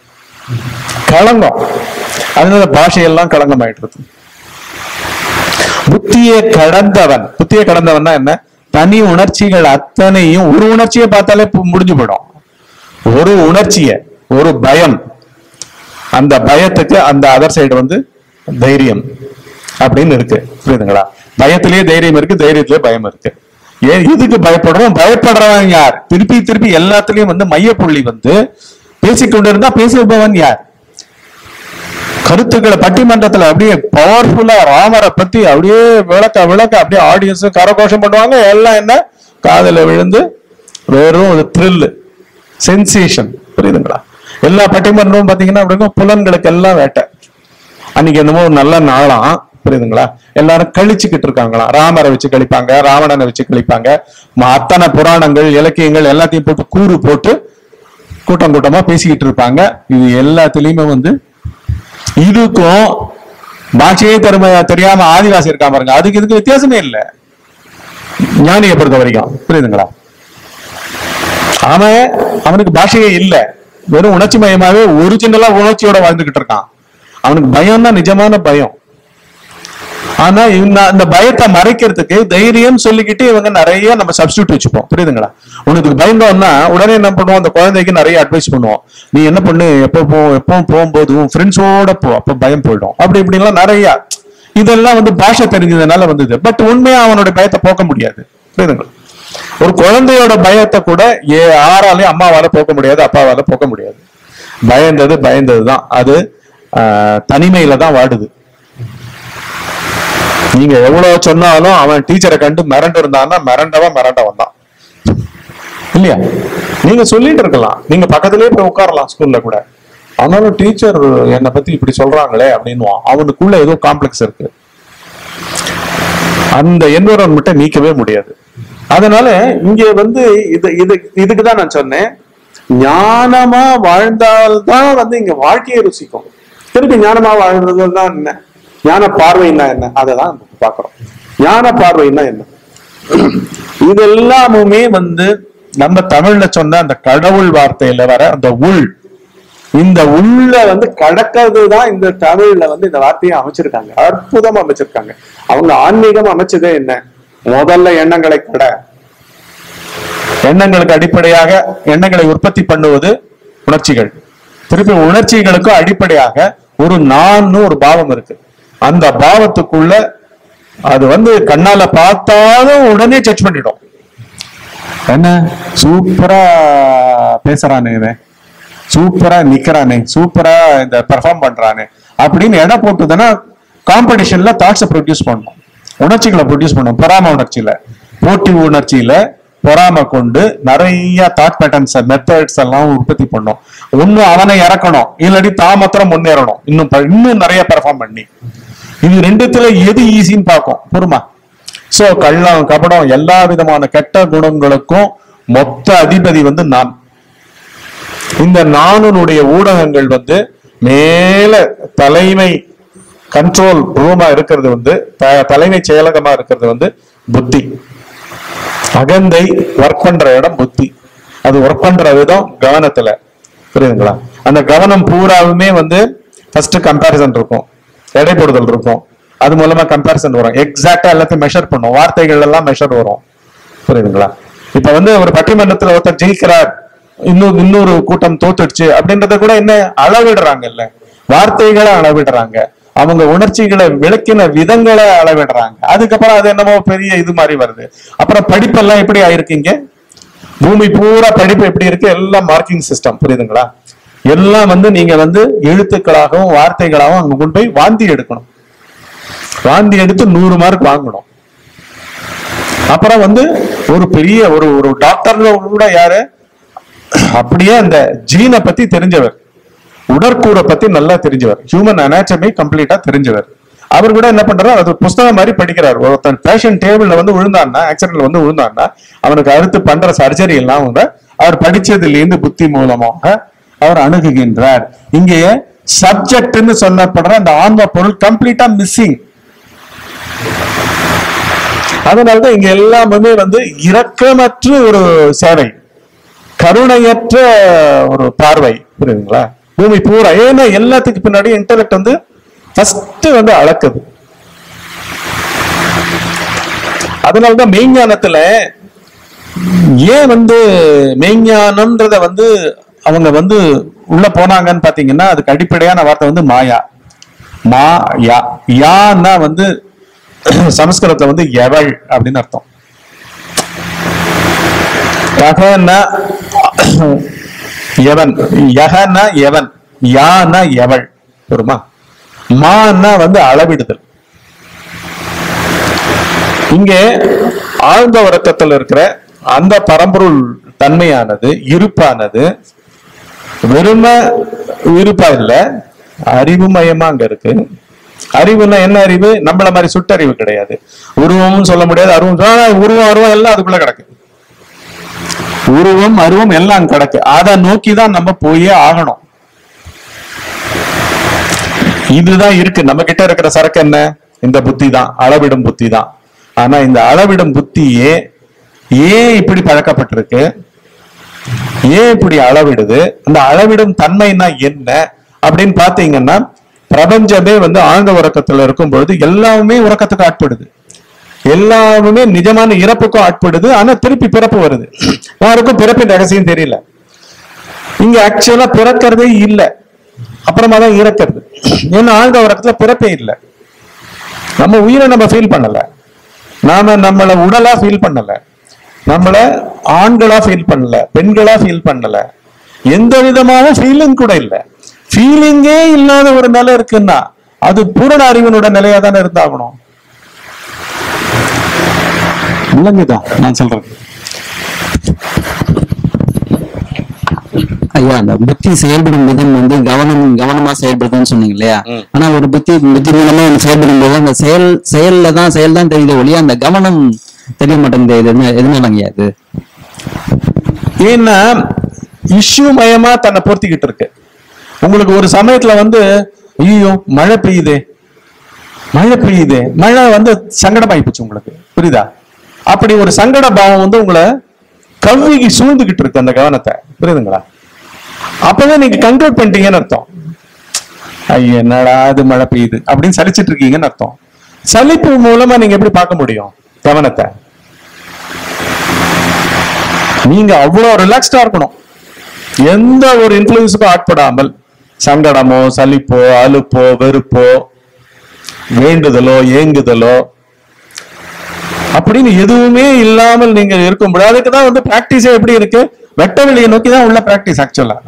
களங்கம், அதனால பாஷையெல்லாம் களங்கம் ஆயிட்டு. புத்தியை கடந்தவன் என்ன, தனி உணர்ச்சிகள் அத்தனையும், ஒரு உணர்ச்சியை பார்த்தாலே முடிஞ்சு போயிடும். ஒரு உணர்ச்சிய, ஒரு பயம், அந்த பயத்துக்கு அந்த அதர் சைடு வந்து தைரியம் அப்படின்னு இருக்கு. புரியுதுங்களா? பயத்திலேயே தைரியம் இருக்கு, தைரியத்திலேயே பயம் இருக்கு. ஏன் இதுக்கு பயப்படுறோம்? பயப்படுறவன் யார்? திருப்பி எல்லாத்துலயும் வந்து மையப்புள்ளி வந்து பேசிக்கொண்டு இருந்தா பேசுபவன் யார்? கருத்துக்களை பட்டிமன்றத்துல அப்படியே பவர்ஃபுல்லா ராமரை பத்தி அப்படியே விளக்க அப்படியே ஆடியன்ஸ் கரகோஷம் பண்ணுவாங்க. எல்லாம் என்ன, காதல விழுந்து வெறும் ஒரு த்ரில், சென்சேஷன். புரியுதுங்களா? எல்லா பட்டிமன்றமும் பாத்தீங்கன்னா அப்படிங்க புலன்களுக்கு எல்லாம் வேட்டை. அன்னைக்கு என்னமோ ஒரு நல்ல நாளாம். புரியுதுங்களா? எல்லாரும் கழிச்சுக்கிட்டு இருக்காங்களாம். ராமரை வச்சு கழிப்பாங்க, ராவணனை வச்சு கழிப்பாங்க, அத்தனை புராணங்கள் இலக்கியங்கள் எல்லாத்தையும் போட்டு கூறு போட்டு கூட்டமா பேசிக்கிட்டு இருப்பாங்க. இது எல்லாத்துலயுமே வந்து இதுக்கும் பாஷையே தெரியாம ஆதிவாசி இருக்கா பாருங்க, அதுக்கு இதுக்கு வித்தியாசமே இல்லை ஞானியை பொறுத்த வரைக்கும். புரியுதுங்களா? அவனுக்கு பாஷையே இல்லை, வெறும் உணர்ச்சி மயமாவே ஒரிஜினலா உணர்ச்சியோட வாழ்ந்துகிட்டு இருக்கான். அவனுக்கு பயம் தான் நிஜமான பயம். ஆனா இந்த பயத்தை மறைக்கிறதுக்கு தைரியம் சொல்லிக்கிட்டு இவங்க நிறைய நம்ம சப்ஸ்டியூட் வச்சுப்போம். புரியுதுங்களா? உனக்கு பயந்தோம்னா உடனே என்ன பண்ணுவோம், அந்த குழந்தைக்கு நிறைய அட்வைஸ் பண்ணுவோம். நீ என்ன பண்ணு, எப்பவும் போகும்போது ஃப்ரெண்ட்ஸோட போ, அப்ப பயம் போயிடும், அப்படி இப்படின்லாம் நிறைய. இதெல்லாம் வந்து பாஷை தெரிஞ்சதுனால வந்தது. பட் உண்மையா அவனோட பயத்தை போக்க முடியாது. புரியுதுங்களா? ஒரு குழந்தையோட பயத்தை கூட யாராலையும் அம்மாவால போக்க முடியாது, அப்பாவால போக்க முடியாது. பயந்ததுதான் அது தனிமையில தான் வாடுது. நீங்க எவ்வளவு சொன்னாலும் அவன் டீச்சரை கண்டு மிரண்டு இருந்தான்னா மிரண்டவன் தான் இல்லையா? நீங்க சொல்லிட்டு இருக்கலாம், நீங்க பக்கத்திலேயே போய் உட்காரலாம் ஸ்கூல்ல கூட, ஆனாலும் டீச்சர் என்னை பத்தி இப்படி சொல்றாங்களே அப்படின்னு அவனுக்குள்ள ஏதோ காம்ப்ளெக்ஸ் இருக்கு. அந்த என்விரான்மெண்ட்டை நீக்கவே முடியாது. அதனால இங்க வந்து இதுக்குதான் நான் சொன்னேன், ஞானமா வாழ்ந்தால்தான் வந்து இங்க வாழ்க்கையை ருசிக்கும். திருப்பி ஞானமா வாழ்ந்ததுதான் என்ன, ஞான பார்வைன்னா என்ன, அதைதான் பாக்குறோம். ஞான பார்வைன்னா என்ன? இது எல்லாமுமே வந்து நம்ம தமிழ்ல சொன்ன அந்த கடவுள் வார்த்தையில வர அந்த உள் இந்த உள்ள வந்து கடக்கிறது தான் இந்த தமிழ்ல வந்து இந்த வார்த்தையை அமைச்சிருக்காங்க, அற்புதமா அமைச்சிருக்காங்க. அவங்க ஆன்மீகம் அமைச்சதே என்ன? முதல்ல எண்ணங்களை கட. எண்ணங்களுக்கு அடிப்படையாக எண்ணங்களை உற்பத்தி பண்ணுவது உணர்ச்சிகள். திருப்பி உணர்ச்சிகளுக்கும் அடிப்படையாக ஒரு நான் ஒரு பாவம் இருக்கு. அந்த பாவத்துக்குள்ள அது வந்து கண்ணால பார்த்தாலும் உடனே ஜட்ஜ் பண்ணிடும். என்ன சூப்பரா பேசுறானே, இவன் சூப்பரா நிக்கிறானே, சூப்பரா இந்த பெர்ஃபார்ம் பண்றானே அப்படின்னு எடை போட்டுதுன்னா காம்படிஷன்ல தாட்ஸை ப்ரொடியூஸ் பண்ணும், உணர்ச்சிகளை ப்ரொடியூஸ் பண்ணும். பொறாம உணர்ச்சியில, போட்டி உணர்ச்சியில பொறாம கொண்டு நிறைய தாட் பேட்டர்ன்ஸ் மெத்தட்ஸ் எல்லாம் உற்பத்தி பண்ணும். ஒண்ணு அவனை இறக்கணும், இல்லாட்டி தான் மாத்திரம் முன்னேறணும், இன்னும் நிறைய பெர்ஃபார்ம் பண்ணி. இது ரெண்டுத்துல எது ஈஸின்னு பார்க்கும் பொறுமா. சோ கள்ளம் கபடம் எல்லா விதமான கெட்ட குணங்களுக்கும் மொத்த அதிபதி வந்து நான். இந்த நானுடைய ஊடகங்கள் வந்து மேல தலைமை கண்ட்ரோல் ரூமா இருக்கிறது வந்து தலைமை செயலகமா இருக்கிறது வந்து புத்தி. அகந்தை ஒர்க் பண்ற இடம் புத்தி. அது ஒர்க் பண்ற விதம் கவனத்துல, புரியுதுங்களா? அந்த கவனம் பூராவுமே வந்து ஃபர்ஸ்ட் கம்பேரிசன் இருக்கும், எடைபோடுதல் இருக்கும். அது மூலமா கம்பேரிசன் வரும், எக்ஸாக்டா எல்லாத்தையும் மெஷர் பண்ணும், வார்த்தைகள் எல்லாம் மெஷர் வரும், புரியுதுங்களா? இப்ப வந்து ஒரு பட்டிமன்றத்துல ஒருத்தர் ஜெயிக்கிறார், இன்னொரு கூட்டம் தோத்துடுச்சு அப்படின்றத கூட என்ன அளவிடுறாங்கல்ல, வார்த்தைகளை அளவிடுறாங்க, அவங்க உணர்ச்சிகளை விளக்கின விதங்களை அளவிடுறாங்க. அதுக்கப்புறம் அது என்னமோ பெரிய இது மாதிரி வருது. அப்புறம் படிப்பெல்லாம் எப்படி ஆயிருக்கீங்க, பூமி பூரா படிப்பு எப்படி இருக்கு, எல்லாம் மார்க்கிங் சிஸ்டம், புரியுதுங்களா? எல்லாம் வந்து நீங்க வந்து எழுத்துக்களாகவும் வார்த்தைகளாகவும் அங்க கொண்டு போய் வாந்தி எடுக்கணும், வாந்தி எடுத்து 100 மார்க் வாங்கணும். அப்புறம் வந்து ஒரு பெரிய ஒரு டாக்டர் கூட யாரு அப்படியே அந்த ஜீனை பத்தி தெரிஞ்சவர், உடற்கூரை பத்தி நல்லா தெரிஞ்சவர், ஹியூமன் அனாட்டமி கம்ப்ளீட்டா தெரிஞ்சவர். அவர் கூட என்ன பண்றாரு, அது புஸ்தகம் மாதிரி படிக்கிறார். ஒருத்தன் பேஷண்ட் டேபிள்ல வந்து விழுந்தான்னா, ஆக்சிடென்ட்ல வந்து விழுந்தான்னா அவனுக்கு அடுத்து பண்ற சர்ஜரி எல்லாம் கூட அவர் படிச்சதுலேருந்து புத்தி மூலமாக அவர் அணுகுகின்றார். இங்கே சப்ஜெக்ட்னு சொல்லப்படுற அந்த ஆன்ம பொருள் கம்ப்ளீட்டா மிஸ்ஸிங். அதனாலதான் இங்க எல்லாமே வந்து இரக்கமற்ற ஒரு சேவை, கருணையற்ற ஒரு பார்வை, புரியுதுங்களா? பூமி பூரா ஏன்னா எல்லாத்துக்கு பின்னாடி இன்டெலெக்ட் வந்து ஃபர்ஸ்ட் வந்து அளக்குது. அதனாலதான் மெய்ஞானத்துல ஏன் வந்து மெய்ஞானம்ன்றத வந்து அவங்க வந்து உள்ள போனாங்கன்னு பாத்தீங்கன்னா அதுக்கு அடிப்படையான வார்த்தை வந்து மாயா. மாயா யான்னா வந்து சமஸ்கிருதத்துல வந்து எவள் அப்படின்னு அர்த்தம். ககன்னா எவன், யகனா எவன், யானா எவள், புரியுமா? மான்னா வந்து அளவிடுதல். இங்கே ஆழ்ந்த உறக்கத்தில் இருக்கிற அந்த பரம்பொருள் தன்மையானது இருப்பானது வெறும இருப்பா இல்ல, அறிவுமயமா அங்க இருக்கு. அறிவுன்னா என்ன அறிவு? நம்மள மாதிரி சுட்டறிவு கிடையாது. உருவமும் சொல்ல முடியாது, உருவம் அருவம் எல்லாம் அதுக்குள்ள கிடக்கு. உருவம் அருவம் எல்லாம் கிடக்கு. அதை நோக்கிதான் நம்ம போயே ஆகணும். இதுதான் இருக்கு நம்ம கிட்ட இருக்கிற சரக்கு. என்ன? இந்த புத்தி தான், அளவிடும் புத்தி தான். ஆனா இந்த அளவிடும் புத்தியே ஏன் இப்படி பழக்கப்பட்டிருக்கு, ஏன் இப்படி அளவிடுது, அந்த அளவிடும் தன்மைனா என்ன அப்படின்னு பாத்தீங்கன்னா பிரபஞ்சமே வந்து ஆழ்ந்த உறக்கத்துல இருக்கும் பொழுது எல்லாமே உறக்கத்துக்கு ஆட்படுது, எல்லாமே நிஜமான இறப்புக்கும் ஆட்படுது. ஆனா திருப்பி பிறப்பு வருது. யாருக்கும் பிறப்பின் ரகசியம் தெரியல. இங்க ஆக்சுவலா பிறக்கிறதே இல்லை, அப்புறமா தான் இறக்கிறது. ஏன்னா ஆழ்ந்த உறக்கத்துல பிறப்பே இல்லை. நம்ம உயிரை நம்ம ஃபீல் பண்ணல, நாம நம்மள உடலா ஃபீல் பண்ணல, நம்மள ஆண்களா ஃபீல் பண்ணல, பெண்களா ஃபீல் பண்ணல, எந்த விதமான ஃபீலிங் கூட இல்லை. ஃபீலிங்கே இல்லாத ஒரு நிலை இருக்குன்னா அது பூரண அறிவினோட நிலையா தானே இருந்தாகணும். இல்லைங்கதான் நான் சொல்றேன். ஐயா, அந்த புத்தி செயல்படும் விதம் வந்து கவனமா செயல்படுதுன்னு சொன்னீங்க இல்லையா? ஆனா ஒரு புத்தி மூலமா செயல்படும் போது அந்த செயல் தான் தெரியுது ஒழிய அந்த கவனம் தெரிய மாட்டேங்குது. எதுனாலங்கய்யா அது? ஏன்னா இஷ்யூ மயமா தன்னை பொருத்திக்கிட்டு இருக்கு. உங்களுக்கு ஒரு சமயத்துல வந்து ஐயோ மழை பெய்யுதே, மழை வந்து சங்கடமாயிப்போச்சு உங்களுக்கு, புரியுதா? அப்படி ஒரு சங்கட பாவம் வந்து உங்களை கவ்விக்கு சூழ்ந்துகிட்டு இருக்கு அந்த கவனத்தை, புரியுதுங்களா? அப்பதான் நீங்க கண்ட்ரோல் பண்ணிட்டீங்கன்னு அர்த்தம். ஐயா என்னடா அது மழை பெய்யுது அப்படின்னு சலிச்சிட்டு இருக்கீங்கன்னு அர்த்தம். சலிப்பு மூலமா நீங்க எப்படி பார்க்க முடியும் கவனத்தை? நீங்க அவ்வளவு ரிலாக்ஸ்டா இருக்கணும், எந்த ஒரு இன்ஃபுளுன்ஸுக்கும் ஆட்படாமல். சங்கடமோ சலிப்போ அலுப்போ வெறுப்போ வேண்டுதலோ ஏங்குதலோ அப்படின்னு எதுவுமே இல்லாமல் நீங்க இருக்க முடியாது. அதுக்குதான் வந்து பிராக்டிஸே எப்படி இருக்கு, வெட்ட வெளியை நோக்கி தான் உள்ள பிராக்டிஸ் ஆக்சுவலா.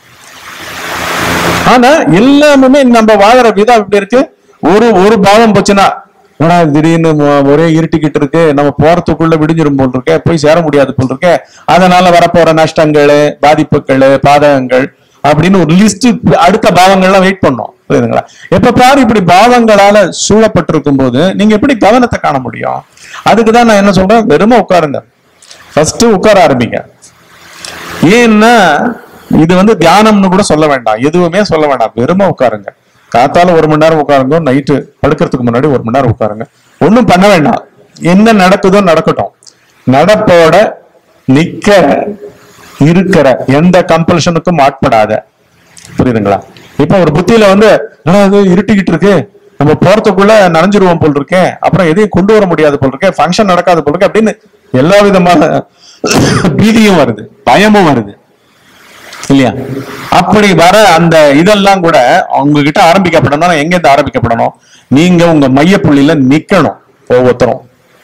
ஆனா எல்லாமே நம்ம வாழற விதம் எப்படி இருக்கு, ஒரு பாவம் போச்சுன்னா திடீர்னு ஒரே இருட்டிக்கிட்டு இருக்கு, நம்ம போறதுக்குள்ள விடிஞ்சிரும் போல் இருக்க, போய் சேர முடியாது போல் இருக்க, அதனால வரப்போற நஷ்டங்கள் பாதிப்புகள் பாதகங்கள் அப்படின்னு ஒரு லிஸ்ட் அடுத்த பாவங்கள்லாம் வெயிட் பண்ணோம். புரியுதுங்களா? எப்ப பாரு இப்படி பாவங்களால சூழப்பட்டிருக்கும் போது நீங்க எப்படி கவனத்தை காண முடியும்? அதுக்குதான் நான் என்ன சொல்றேன், வெறுமை உட்காருங்க, ஃபர்ஸ்ட் உட்கார ஆரம்பிங்க. ஏன்னா இது வந்து தியானம்னு கூட சொல்ல வேண்டாம், எதுவுமே சொல்ல வேண்டாம், வெறுமை உட்காருங்க. காத்தால 1 மணி நேரம் உட்காருங்க, நைட்டு படுக்கிறதுக்கு முன்னாடி 1 மணி நேரம் உட்காருங்க. ஒன்றும் பண்ண வேண்டாம், என்ன நடக்குதோ நடக்கட்டும். நடப்போட நிக்க இருக்கிற எந்த கம்பல்ஷனுக்கும் ஆட்படாத. புரியுதுங்களா? இப்ப ஒரு புத்தியில வந்து இருட்டிக்கிட்டு இருக்கு, நம்ம போறதுக்குள்ள நனைஞ்சிருவோம் போல் இருக்கேன், அப்புறம் எதையும் கொண்டு வர முடியாது போல் இருக்கேன், ஃபங்க்ஷன் நடக்காது போல் இருக்கு அப்படின்னு எல்லா விதமான பீதியும் வருது, பயமும் வருது இல்லையா? அப்படி வர அந்த இதெல்லாம் கூட உங்ககிட்ட ஆரம்பிக்கப்படணும். எங்க இருந்து ஆரம்பிக்கப்படணும்? நீங்க உங்க மையப்புள்ளியில நிக்கணும் ஒவ்வொருத்தரும்.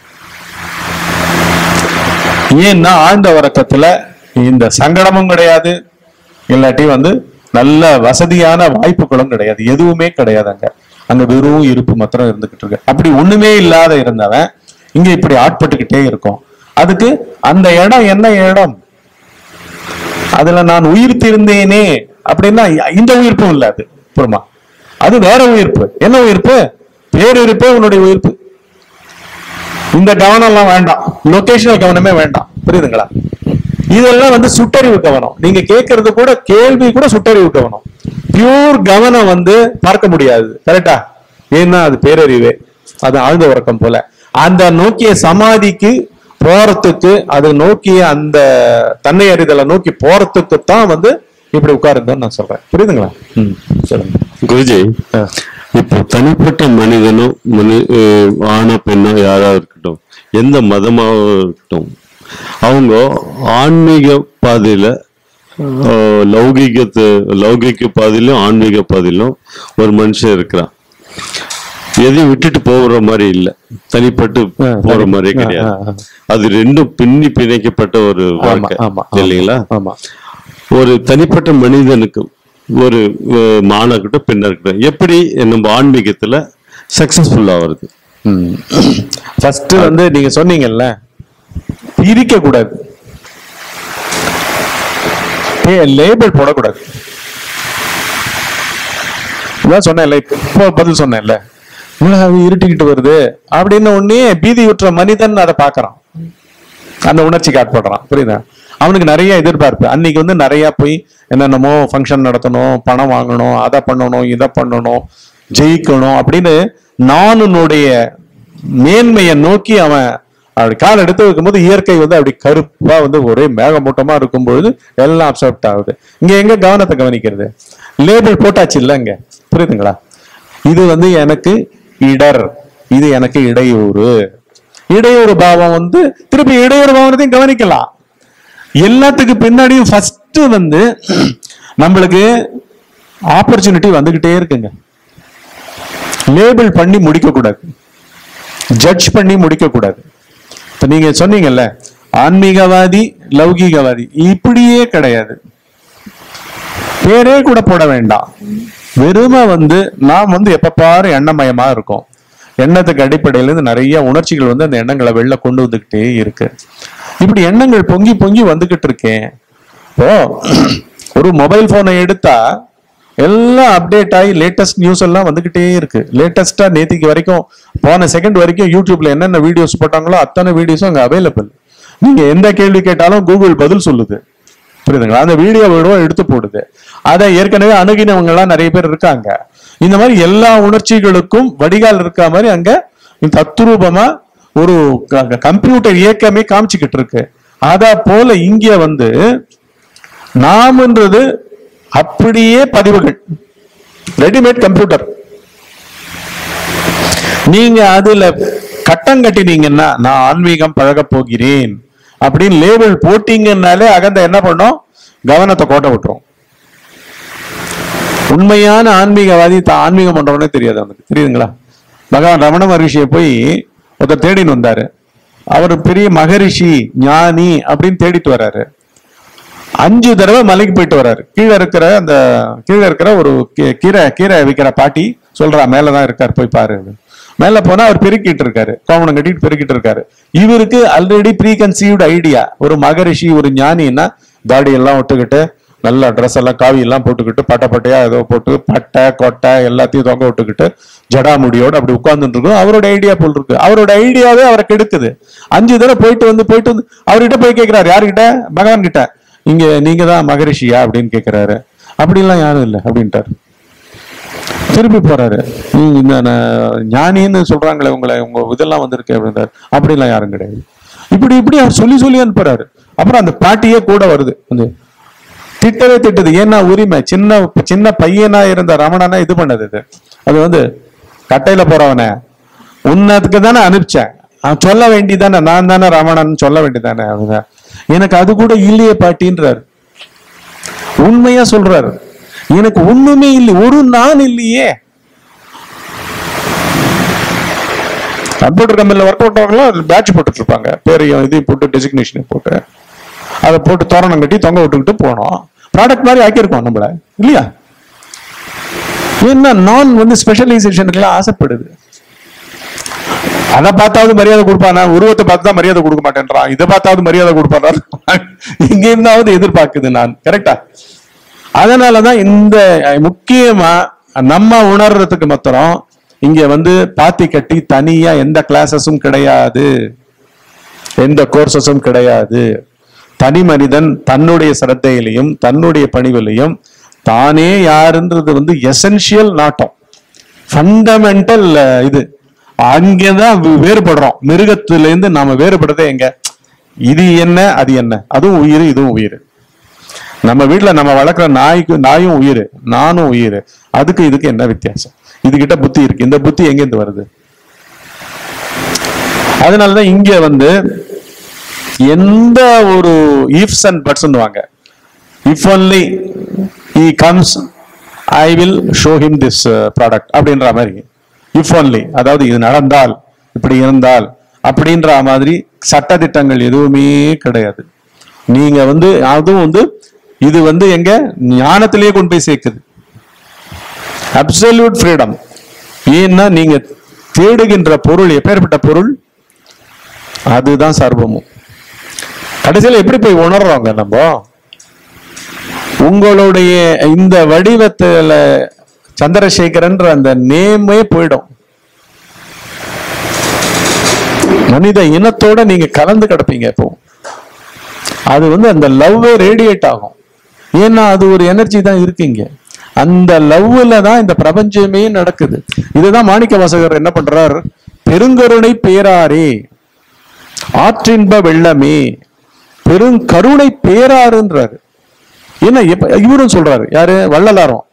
ஏன்னா ஆழ்ந்த உறக்கத்துல இந்த சங்கடமும் கிடையாது, இல்லாட்டி வந்து நல்ல வசதியான வாய்ப்புகளும் கிடையாது, எதுவுமே கிடையாது. அங்க வெறும் இருப்பு மாத்திரம் இருந்துகிட்டு இருக்கு. அப்படி ஒண்ணுமே இல்லாத இருந்தவன் இங்க இப்படி ஆட்பட்டுக்கிட்டே இருக்கும். அதுக்கு அந்த இடம் என்ன இடம், அதுல நான் உயிர்த்து இருந்தேனே அப்படின்னா இந்த உயிர்ப்பும் இல்ல, அது புறமா அது வேற உயிர்ப்பு. என்ன உயிர்ப்பு? பேருயிர்ப்பே உன்னுடைய உயிர்ப்பு. இந்த கவனம் எல்லாம் வேண்டாம், லொகேஷனல் கவனமே வேண்டாம். புரியுதுங்களா? இதெல்லாம் வந்து சுட்டறிவு கவனம். நீங்க கேட்கறது கூட கேள்வி கூட சுட்டறிவு கவனம். பியூர் கவனம் வந்து பார்க்க முடியாது, கரெக்டா? ஏன்னா அது பேரறிவே, அது ஆழ்ந்த உறக்கம் போல. அந்த நோக்கிய சமாதிக்கு போறதுக்கு, அது நோக்கிய அந்த தன்னை அறிதலை நோக்கி போறதுக்கு தான் வந்து இப்படி உட்காருங்கன்னு நான் சொல்றேன். புரியுதுங்களா? சொல்லுங்க குருஜி. இப்போ தனிப்பட்ட மனிதனும் ஆணோ பெண்ணோ யாராவது இருக்கட்டும், எந்த மதமாகவும் இருக்கட்டும், அவங்க ஆன்மீக பாதையில லௌகிக பாதையிலும் ஆன்மீக பாதையிலும் ஒரு மனுஷன் இருக்கிறான். எதையும் விட்டுட்டு போகிற மாதிரி இல்லை, தனிப்பட்டு போற மாதிரி கிடையாது. அது ரெண்டும் பிணைக்கப்பட்ட ஒரு வாழ்க்கை இல்லைங்களா? ஒரு தனிப்பட்ட மனிதனுக்கு, ஒரு மாணவர்கிட்ட பெண்ணா இருக்கட்டும், எப்படி நம்ம ஆன்மீகத்துல சக்சஸ்ஃபுல்லா வருது? ஃபர்ஸ்ட் வந்து நீங்க சொன்னீங்கல்ல, பிரிக்க கூடாது, லேபிள் போடக்கூடாது. சொன்னேன்ல, இப்போ பதில் சொன்னேன்ல, இருட்டிக்கிட்டு வருது அப்படின்னு உடனே பீதியுற்ற மனிதன் அதை பாக்குறான், அந்த உணர்ச்சிக்கு ஆட்படுறான். புரியுதா? அவனுக்கு நிறைய எதிர்பார்ப்பு. அன்னைக்கு வந்து நிறைய போய் என்னென்னமோ ஃபங்க்ஷன் நடத்தணும், பணம் வாங்கணும், அதை பண்ணணும், இதை பண்ணணும், ஜெயிக்கணும் அப்படின்னு நானுடைய மேன்மையை நோக்கி அவன் அப்படி கால் எடுத்து வைக்கும்போது இயற்கை வந்து அப்படி கருப்பா வந்து ஒரே மேகமூட்டமா இருக்கும் பொழுது எல்லாம் அப்செப்ட் ஆகுது. இங்க எங்க கவனத்தை கவனிக்கிறது? லேபிள் போட்டாச்சு இல்ல இங்க. புரியுதுங்களா? இது வந்து எனக்கு இடர், இது எனக்கு இடையூறு. இடையூறு பாவம் வந்து திருப்பி இடையூறு பாவத்தையும் கவனிக்கலாம். எல்லாத்துக்கு பின்னாடியும் ஃபர்ஸ்ட் வந்து நம்மளுக்கு ஆப்பர்ச்சுனிட்டி வந்துகிட்டே இருக்குங்க. லேபிள் பண்ணி முடிக்க கூடாது, ஜட்ஜ் பண்ணி முடிக்க கூடாது. இப்ப நீங்க சொன்னீங்கல்ல, ஆன்மீகவாதி லௌகீகவாதி இப்படியே கிடையாது, பேரே கூட போட வேண்டாம். வெறுமை வந்து நாம் வந்து எப்ப பாரு எண்ணமயமா இருக்கும். எண்ணத்துக்கு அடிப்படையில இருந்து நிறைய உணர்ச்சிகள் வந்து அந்த எண்ணங்களை வெளில கொண்டு வந்துகிட்டே இருக்கு. இப்படி எண்ணங்கள் பொங்கி பொங்கி வந்துகிட்டு இருக்கேன். இப்போ ஒரு மொபைல் போனை எடுத்தா எல்லாம் அப்டேட் ஆகி லேட்டஸ்ட் நியூஸ் எல்லாம் வந்துகிட்டே இருக்கு. லேட்டஸ்டா நேத்திக்கு வரைக்கும், போன செகண்ட் வரைக்கும் யூடியூப்ல என்னென்ன வீடியோஸ் போட்டாங்களோ அத்தனை வீடியோஸும் அங்க அவைலபிள். நீங்க எந்த கேள்வி கேட்டாலும் கூகுள் பதில் சொல்லுது. புரியுதுங்களா? அந்த வீடியோ எடுத்து போடுது. அதை ஏற்கனவே அணுகினவங்க எல்லாம் நிறைய பேர் இருக்காங்க. இந்த மாதிரி எல்லா உணர்ச்சிகளுக்கும் வடிகால் இருக்கா மாதிரி அங்க தத்ரூபமா ஒரு கம்ப்யூட்டர் இயக்கமே காமிச்சுக்கிட்டு இருக்கு. அத போல இங்க வந்து நாம்ன்றது அப்படியே பதிவுகள், ரெடிமேட் கம்ப்யூட்டர். நீங்க அதுல கட்டம் கட்டினீங்கன்னா நான் ஆன்மீகம் பழக போகிறேன் அப்படின்னு லேபிள் போட்டீங்கன்னாலே அகந்த என்ன பண்ணும், கவனத்தை கோட்டை விட்டுரும். உண்மையான ஆன்மீகவாதி ஆன்மீகம் பண்றவனே தெரியாது அவனுக்கு, தெரியுதுங்களா? பகவான் ரமண மகரிஷியை போய் ஒருத்தர் தேடின்னு வந்தாரு. அவர் பெரிய மகரிஷி ஞானி அப்படின்னு தேடிட்டு வர்றாரு. 5 தடவை மலைக்கு போயிட்டு வர்றாரு. கீழே இருக்கிற ஒரு கீரை விற்கிற பாட்டி சொல்றா, மேலதான் இருக்காரு போய் பாரு. மேல போனா அவர் பெருக்கிட்டு இருக்காரு, கோமணம் கட்டிட்டு பெருக்கிட்டு இருக்காரு. இவருக்கு ஆல்ரெடி ப்ரீ கன்சீவ்டு ஐடியா, ஒரு மகரிஷி ஒரு ஞானின்னா தாடி எல்லாம் விட்டுக்கிட்டு நல்ல ட்ரெஸ் எல்லாம் காவி எல்லாம் போட்டுக்கிட்டு பட்டையா ஏதோ போட்டு பட்டை கொட்டை எல்லாத்தையும் தொங்க விட்டுக்கிட்டு ஜடாமுடியோடு அப்படி உட்கார்ந்துட்டு இருக்கும். அவரோட ஐடியா போல் இருக்கு. அவரோட ஐடியாவே அவரை கெடுக்குது. 5 தடவை போயிட்டு வந்து அவர்கிட்ட போய் கேட்கிறாரு, யாருக்கிட்ட? பகவான் கிட்ட. நீங்க தான் மகரிஷியா அப்படின்னு கேட்கிறாரு. அப்படிலாம் யாரும் இல்லை அப்படின்ட்டாரு. திருப்பி போறாரு, இந்த ஞானின்னு சொல்றாங்களே உங்க இதெல்லாம் வந்திருக்கு அப்படின்றாரு. அப்படிலாம் யாரும் கிடையாது. இப்படி அவர் சொல்லி அனுப்புறாரு. அப்புறம் அந்த பாட்டியே கூட வருது, வந்து திட்டவே திட்டுது. ஏன்னா உரிமை, சின்ன பையனா இருந்த ரமணனா இது பண்ணது. அது வந்து கட்டையில போறவன உன்னதுக்கு தானே அனுப்பிச்சேன், சொல்ல வேண்டிதானே, நான் தானே ரமணன் சொல்ல வேண்டியதானே. எனக்கு அது கூட இல்லையே பாட்டின்றாரு. உண்மையா சொல்றாரு, எனக்கு ஒண்ணுமே இல்லை, ஒரு நான் இல்லையே. கம்ப்யூட்டர் கம்பெனில ஒர்க் அவுட் ஆகலாம் பேட்ச் போட்டுட்டு இருப்பாங்க, பேரையும் இதையும் போட்டு டெசிக்னேஷன் போட்டு அதை போட்டு தோரணம் கட்டி தொங்க விட்டுக்கிட்டு போனோம். ப்ராடக்ட் மாதிரி ஆக்கியிருக்கோம் நம்மள, இல்லையா? ஏன்னா நான் வந்து ஸ்பெஷலைசேஷனுக்குலாம் ஆசைப்படுது. அதை பார்த்தாவது மரியாதை கொடுப்பானா, உருவத்தை பார்த்து தான் மரியாதை கொடுக்க மாட்டேன்றான், இதை பார்த்தாவது மரியாதை கொடுப்பானா, இங்க இருந்தாவது எதிர்பார்க்குது நான். கரெக்டா? அதனாலதான் இந்த முக்கியமா நம்ம உணர்றதுக்கு மாத்திரம் இங்க வந்து பாத்தி கட்டி தனியா எந்த கிளாஸஸும் கிடையாது, எந்த கோர்சஸும் கிடையாது. தனி மனிதன் தன்னுடைய சிரத்தையிலையும் தன்னுடைய பணிவிலையும் தானே யாருன்றது வந்து எசென்சியல் நாட்டம், ஃபண்டமெண்டல். இது அங்கேதான் வேறுபடுறோம். மிருகத்திலிருந்து நாம வேறுபடுறதே எங்க? இது என்ன அது என்ன, அதுவும் உயிர் இதுவும் உயிர். நம்ம வீட்டுல நம்ம வளர்க்குற நாயும் உயிர், நானும் உயிர். அதுக்கு இதுக்கு என்ன வித்தியாசம்? இதுகிட்ட புத்தி இருக்கு, இந்த புத்தி எங்கேருந்து வருது? அதனாலதான் இங்க வந்து எந்த ஒரு இஃப்ஸ் அண்ட் பட்ஸ் வாங்க, if only he comes I will show him this product அப்படின்ற மாதிரி. இஃப் ஒன்லி, அதாவது இது நடந்தால், இப்படி இருந்தால் அப்படின்ற மாதிரி சட்ட திட்டங்கள் எதுவுமே கிடையாது. நீங்க வந்து அதுவும் வந்து இது வந்து எங்க ஞானத்திலேயே கொண்டு போய் சேர்க்குது. Absolute freedom. ஏன்னா நீங்க தேடுகின்ற பொருள் எப்பேற்பட்ட பொருள், அதுதான் சர்வமும். கடைசியில் எப்படி போய் உணர்றோங்க நம்ம? உங்களுடைய இந்த வடிவத்துல சந்திரசேகரன்ற அந்த நேமே போயிடும். மனித இனத்தோட நீங்க கலந்து கிடப்பீங்க. இப்போ அது வந்து அந்த லவ்வே ரேடியேட் ஆகும். ஏன்னா அது ஒரு எனர்ஜி தான் இருக்குங்க. அந்த லவ்ல தான் இந்த பிரபஞ்சமே நடக்குது. இதுதான் மாணிக்க வாசகர் என்ன பண்றார்? பெருங்கருணை பேராரே, ஆற்றின்ப வெள்ளமே, பெருங்கருணை பேராறுன்றாரு. ஏன்னா இவரும் சொல்றாரு, யாரு? வள்ளலாரும்.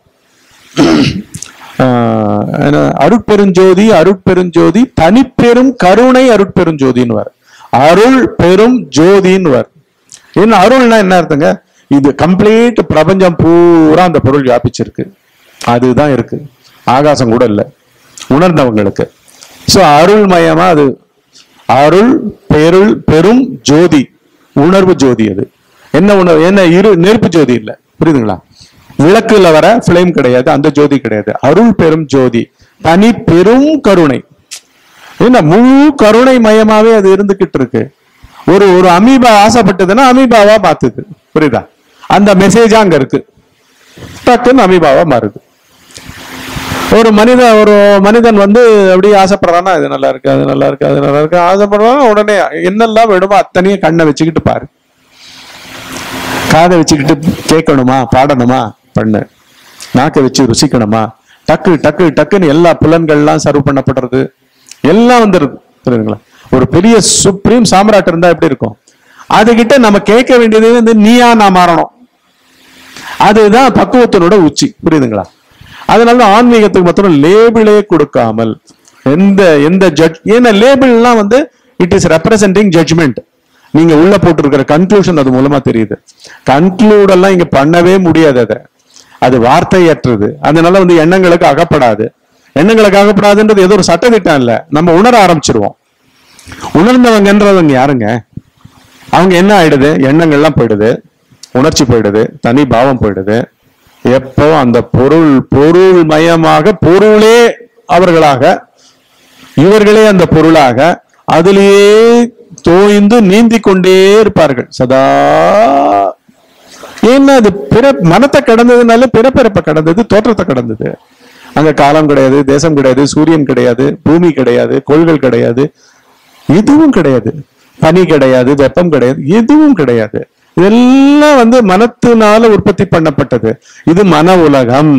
அருட்பெருஞ்சோதி அருட்பெருஞ்சோதி தனிப்பெரும் கருணை அருட்பெருஞ்சோதின்னு, அருள் பெரும் ஜோதின்னு. என்ன அருள்னா என்ன அர்த்தங்க? இது கம்ப்ளீட் பிரபஞ்சம் பூரா அந்த பொருள் வியாபிச்சிருக்கு, அதுதான் இருக்கு. ஆகாசம் கூட இல்லை உணர்ந்தவங்களுக்கு. சோ அருள்மயமா அது அருள் பெரும் ஜோதி, உணர்வு ஜோதி. அது என்ன உணர்வு? என்ன நெருப்பு ஜோதி இல்லை, புரியுதுங்களா? விளக்குல வர பிளேம் கிடையாது, அந்த ஜோதி கிடையாது. அருள் பெரும் ஜோதி, தனி பெரும் கருணை. என்ன முழு கருணை மயமாவே அது இருந்துகிட்டு இருக்கு. ஒரு அமீபா ஆசைப்பட்டதுன்னா அமீபாவா மாத்துது, புரியுதா? அந்த மெசேஜா அங்க இருக்கு, டக்குன்னு அமீபாவா மாறுது. ஒரு மனிதன் வந்து அப்படியே ஆசைப்படுறான்னா இது நல்லா இருக்கு, அது நல்லா இருக்கு, அது நல்லா இருக்கு ஆசைப்படுறான். உடனே என்னெல்லாம் வேணுமோ அத்தனையும் கண்ணை வச்சுக்கிட்டு பாரு, காதை வச்சுக்கிட்டு கேட்கணுமா, பாடணுமா பண்ணு, நாக்கை வச்சு ருசிக்கணுமா, டக்கு டக்கு டக்குன்னு எல்லா புலன்கள்லாம் சர்வ் பண்ணப்படுறது, எல்லாம் வந்துருது, புரியுதுங்களா? ஒரு பெரிய சுப்ரீம் சாம்ராட் இருந்தா எப்படி இருக்கும்? அதுகிட்ட நம்ம கேட்க வேண்டியது வந்து நீயா நான் மாறணும். அதுதான் பக்குவத்தினோட உச்சி. புரியுதுங்களா? அதனால ஆன்மீகத்துக்கு மாத்திரம் லேபிளே கொடுக்காமல் எந்த ஜட்ஜ், ஏன்னா லேபிள்லாம் வந்து இட் இஸ் ரெப்ரசென்டிங் ஜட்ஜ்மெண்ட். நீங்க உள்ள போட்டிருக்கிற கன்க்ளூஷன் அது மூலமா தெரியுது. கன்க்ளூட் எல்லாம் இங்க பண்ணவே முடியாது. அது வார்த்தையற்றது. அதனால வந்து எண்ணங்களுக்கு அகப்படாது. எண்ணங்களுக்கு அகப்படாதுன்றது ஏதோ ஒரு சட்டத்திட்டம் இல்ல, நம்ம உணர ஆரம்பிச்சிருவோம். உணர்ந்தவங்கன்றவங்க யாருங்க? அவங்க என்ன ஆயிடுது? எண்ணங்கள்லாம் போயிடுது, உணர்ச்சி போயிடுது, தனி பாவம் போயிடுது. எப்போ அந்த பொருள் மயமாக, பொருளே அவர்களாக, இவர்களே அந்த பொருளாக, அதிலேயே தோய்ந்து நீந்தி கொண்டே இருப்பார்கள் சதா. ஏன்னா அது மனத்தை கடந்ததுனால பிறப்பிறப்ப கடந்தது, தோற்றத்தை கடந்தது. அங்க காலம் கிடையாது, தேசம் கிடையாது, சூரியன் கிடையாது, பூமி கிடையாது, கோள்கள் கிடையாது, எதுவும் கிடையாது. பனி கிடையாது, வெப்பம் கிடையாது, எதுவும் கிடையாது. இதெல்லாம் வந்து மனத்தினால உற்பத்தி பண்ணப்பட்டது. இது மன உலகம்.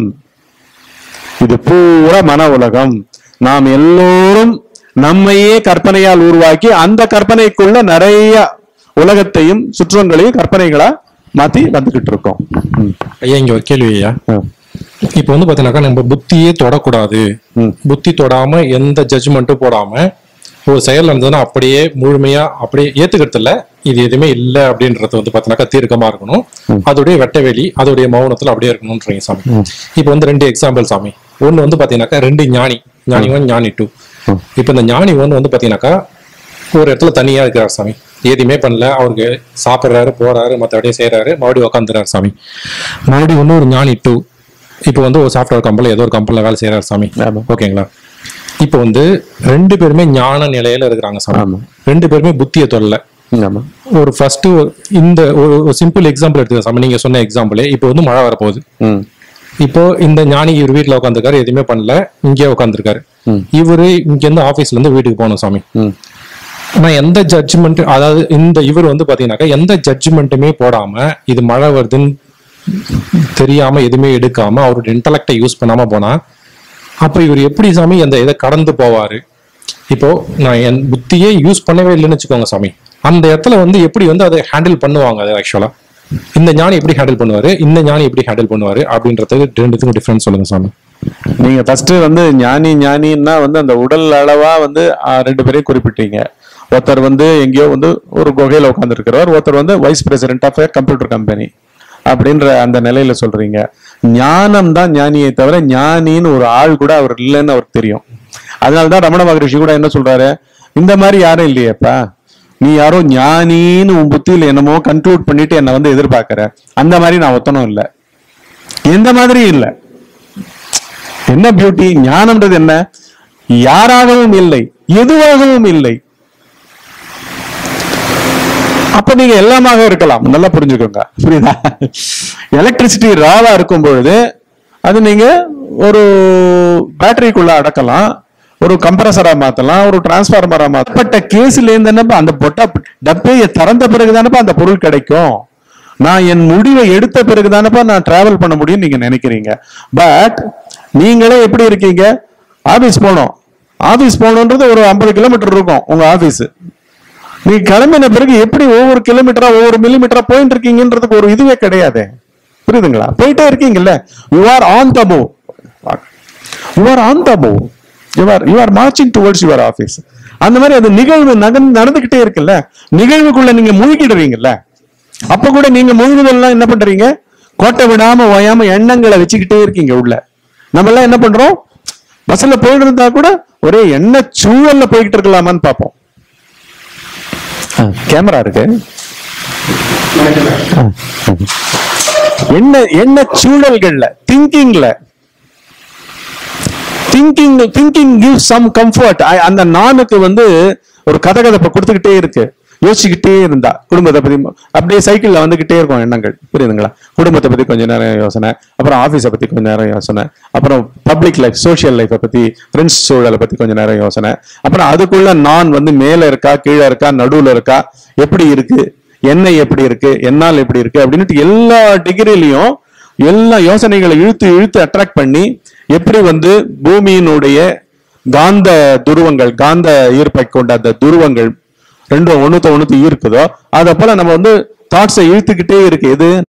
இது பூரா மன உலகம். நாம் எல்லோரும் நம்மையே கற்பனையால் உருவாக்கி அந்த கற்பனைக்குள்ள நிறைய உலகத்தையும் சுற்றங்களையும் கற்பனைகளா மாத்தி வந்துகிட்டு இருக்கோம். ஐயா இங்க ஒரு கேள்வி ஐயா. இப்ப வந்து பாத்தீங்கன்னாக்கா நம்ம புத்தியே தொடக்கூடாது, புத்தி தொடாம எந்த ஜட்ஜ்மெண்ட்டும் போடாம ஒரு செயல் இருந்ததுன்னா அப்படியே முழுமையா அப்படியே ஏத்துக்கிறது இல்ல, இது எதுவுமே இல்லை அப்படின்றது வந்து பாத்தீங்கன்னாக்கா தீர்க்கமா இருக்கணும். அதோடைய வெட்டவெளி, அதோடைய மௌனத்துல அப்படியே இருக்கணும்ன்றீங்க சாமி. இப்ப வந்து 2 எக்ஸாம்பிள் சாமி. ஒண்ணு வந்து பாத்தீங்கன்னாக்கா 2 ஞானி 1 ஞானி 2. இப்ப இந்த ஞானி 1 வந்து பாத்தீங்கன்னாக்கா ஒரு இடத்துல தனியா இருக்கிறார் சாமி, எதுவுமே பண்ணல, அவருக்கு சாப்பிட்றாரு, போறாரு, மற்றபடியே செய்யறாரு, மறுபடியும் உட்காந்துறாரு சாமி. மறுபடியும் ஒன்று ஒரு ஞானி 2 இப்போ வந்து ஒரு சாஃப்ட்வேர் கம்பெனியில் ஏதோ ஒரு கம்பெனியில் வேலை செய்யறாரு சாமி. ஓகேங்களா? இப்போ வந்து 2 பேருமே ஞான நிலையில இருக்கிறாங்க சாமி. 2 பேருமே புத்தியை தொடல. ஒரு ஃபர்ஸ்ட் இந்த ஒரு சிம்பிள் எக்ஸாம்பிள் எடுத்துக்க சாமி. நீங்க சொன்ன எக்ஸாம்பிளே, இப்போ வந்து மழை வரப்போகுது. இப்போ இந்த ஞானி இவர் வீட்டுல உட்காந்துருக்காரு, எதுவுமே பண்ணல, இங்கே உட்காந்துருக்காரு. இவரு இங்க இருந்து ஆபீஸ்ல இருந்து வீட்டுக்கு போகணும் சாமி. ஆனா எந்த ஜட்ஜ்மெண்ட், அதாவது இந்த இவர் வந்து பாத்தீங்கன்னாக்கா எந்த ஜட்ஜ்மெண்ட்டுமே போடாம, இது மழை வருதுன்னு தெரியாம எதுவுமே எடுக்காம அவருடைய இன்டலெக்டை யூஸ் பண்ணாம போனா, அப்ப இவர் எப்படி சாமி அந்த இதை கடந்து போவாரு? இப்போ நான் என் புத்தியே யூஸ் பண்ணவே இல்லைன்னு வச்சுக்கோங்க சாமி, அந்த இடத்துல வந்து எப்படி வந்து அதை ஹேண்டில் பண்ணுவாங்க? அது ஆக்சுவலா இந்த ஞானி எப்படி ஹேண்டில் பண்ணுவாரு, இந்த ஞானி எப்படி ஹேண்டில் பண்ணுவாரு அப்படின்றதுக்கு 2த்துக்கும் டிஃபரன்ஸ் சொல்லுங்க சாமி. நீங்க ஃபர்ஸ்ட் வந்து ஞானின்னா வந்து அந்த உடல் அளவா வந்து 2 பேரையும் குறிப்பிட்டீங்க. ஒருத்தர் வந்து எங்கேயோ வந்து ஒரு குகையில உட்கார்ந்து இருக்கிறவர், ஒருத்தர் வந்து vice president of computer company அப்படின்ற அந்த நிலையில சொல்றீங்க. ஞானம் தான் ஞானியை தவிர ஞானின்னு ஒரு ஆள் கூட அவர் இல்லைன்னு அவருக்கு தெரியும். அதனாலதான் ரமண மகரிஷி கூட என்ன சொல்றாரு, இந்த மாதிரி யாரும் இல்லையேப்பா, நீ யாரோ ஞானின்னு உன் புத்தியில என்னமோ கன்க்ளூட் பண்ணிட்டு என்ன வந்து எதிர்பார்க்கிற, அந்த மாதிரி நான் ஒத்தனும் இல்லை, எந்த மாதிரி இல்லை. என்ன பியூட்டி? ஞானம்ன்றது என்ன? யாராகவும் இல்லை, எதுவாகவும் இல்லை. அப்ப நீங்க எல்லாமாக இருக்கலாம். நல்லா புரிஞ்சுக்கோங்க, புரியுதா? எலக்ட்ரிசிட்டி ராவா இருக்கும் பொழுது அது நீங்க ஒரு பேட்டரிக்குள்ள அடக்கலாம், ஒரு கம்ப்ரஸரா மாத்தலாம், ஒரு டிரான்ஸ்பார்மரா மாற்றப்பட்ட கேஸ்ல இருந்து அந்த டப்பையை திறந்த பிறகுதானப்பா அந்த பொருள் கிடைக்கும். நான் என் முடிவை எடுத்த பிறகுதானப்பா நான் டிராவல் பண்ண முடியும் நீங்க நினைக்கிறீங்க. பட் நீங்களே எப்படி இருக்கீங்க? ஆபீஸ் போனோம், ஆபீஸ் போகணுன்றது ஒரு 50 கிலோமீட்டர் இருக்கும் உங்க ஆபீஸ். நீ கிளம்பின பிறகு எப்படி ஒவ்வொரு கிலோமீட்டரா ஒவ்வொரு மில்லிமீட்டரா போயிட்டு இருக்கீங்கன்றதுக்கு ஒரு இதுவே கிடையாது. புரியுதுங்களா? போயிட்டே இருக்கீங்கல்ல. You are on the move, you are on the move, you are marching towards your office. அந்த மாதிரி அது நிகழ்வு நடந்துகிட்டே இருக்குல்ல. நிகழ்வுக்குள்ள நீங்க மூழ்கிடுவீங்கல்ல. அப்ப கூட நீங்க மூழ்குதெல்லாம் என்ன பண்றீங்க? கோட்டை விடாம ஓயாம எண்ணங்களை வச்சுக்கிட்டே இருக்கீங்க உள்ள. நம்ம எல்லாம் என்ன பண்றோம்? பஸ்ல போயிட்டு இருந்தா கூட ஒரே எண்ண சூழல்ல போய்கிட்டு இருக்கலாமான்னு பார்ப்போம். கேமரா இருக்கு. என்ன சூழல்கள்ல திங்கிங் gives some comfort. அந்த நானுக்கு வந்து ஒரு கதகதப்பை கொடுத்துக்கிட்டே இருக்கு. யோசிச்சுக்கிட்டே இருந்தா குடும்பத்தை பத்தி அப்படியே சைக்கிள்ல வந்துகிட்டே இருக்கும் எண்ணங்கள். புரியுதுங்களா? குடும்பத்தை பத்தி கொஞ்ச நேரம் யோசனை, அப்புறம் ஆபீஸை பத்தி கொஞ்ச நேரம் யோசனை, அப்புறம் பப்ளிக் லைஃப் சோசியல் லைஃபை பத்தி, ஃப்ரெண்ட்ஸ் சூழலை பத்தி கொஞ்ச நேரம் யோசனை, அப்புறம் அதுக்குள்ள நான் வந்து மேல இருக்கா கீழே இருக்கா நடுவுல இருக்கா, எப்படி இருக்கு, என்ன எப்படி இருக்கு, என்னால் எப்படி இருக்கு அப்படின்ட்டு எல்லா டிகிரிலையும் எல்லா யோசனைகளை இழுத்து அட்ராக்ட் பண்ணி எப்படி வந்து பூமியினுடைய காந்த துருவங்கள், காந்த ஈர்ப்பை கொண்ட அந்த துருவங்கள் ரெண்டும் ஒண்ணுத்த ஒண்ணுத்து இருக்குதோ அதை போல நம்ம வந்து தாட்ஸை இழுத்துக்கிட்டே இருக்கு. எது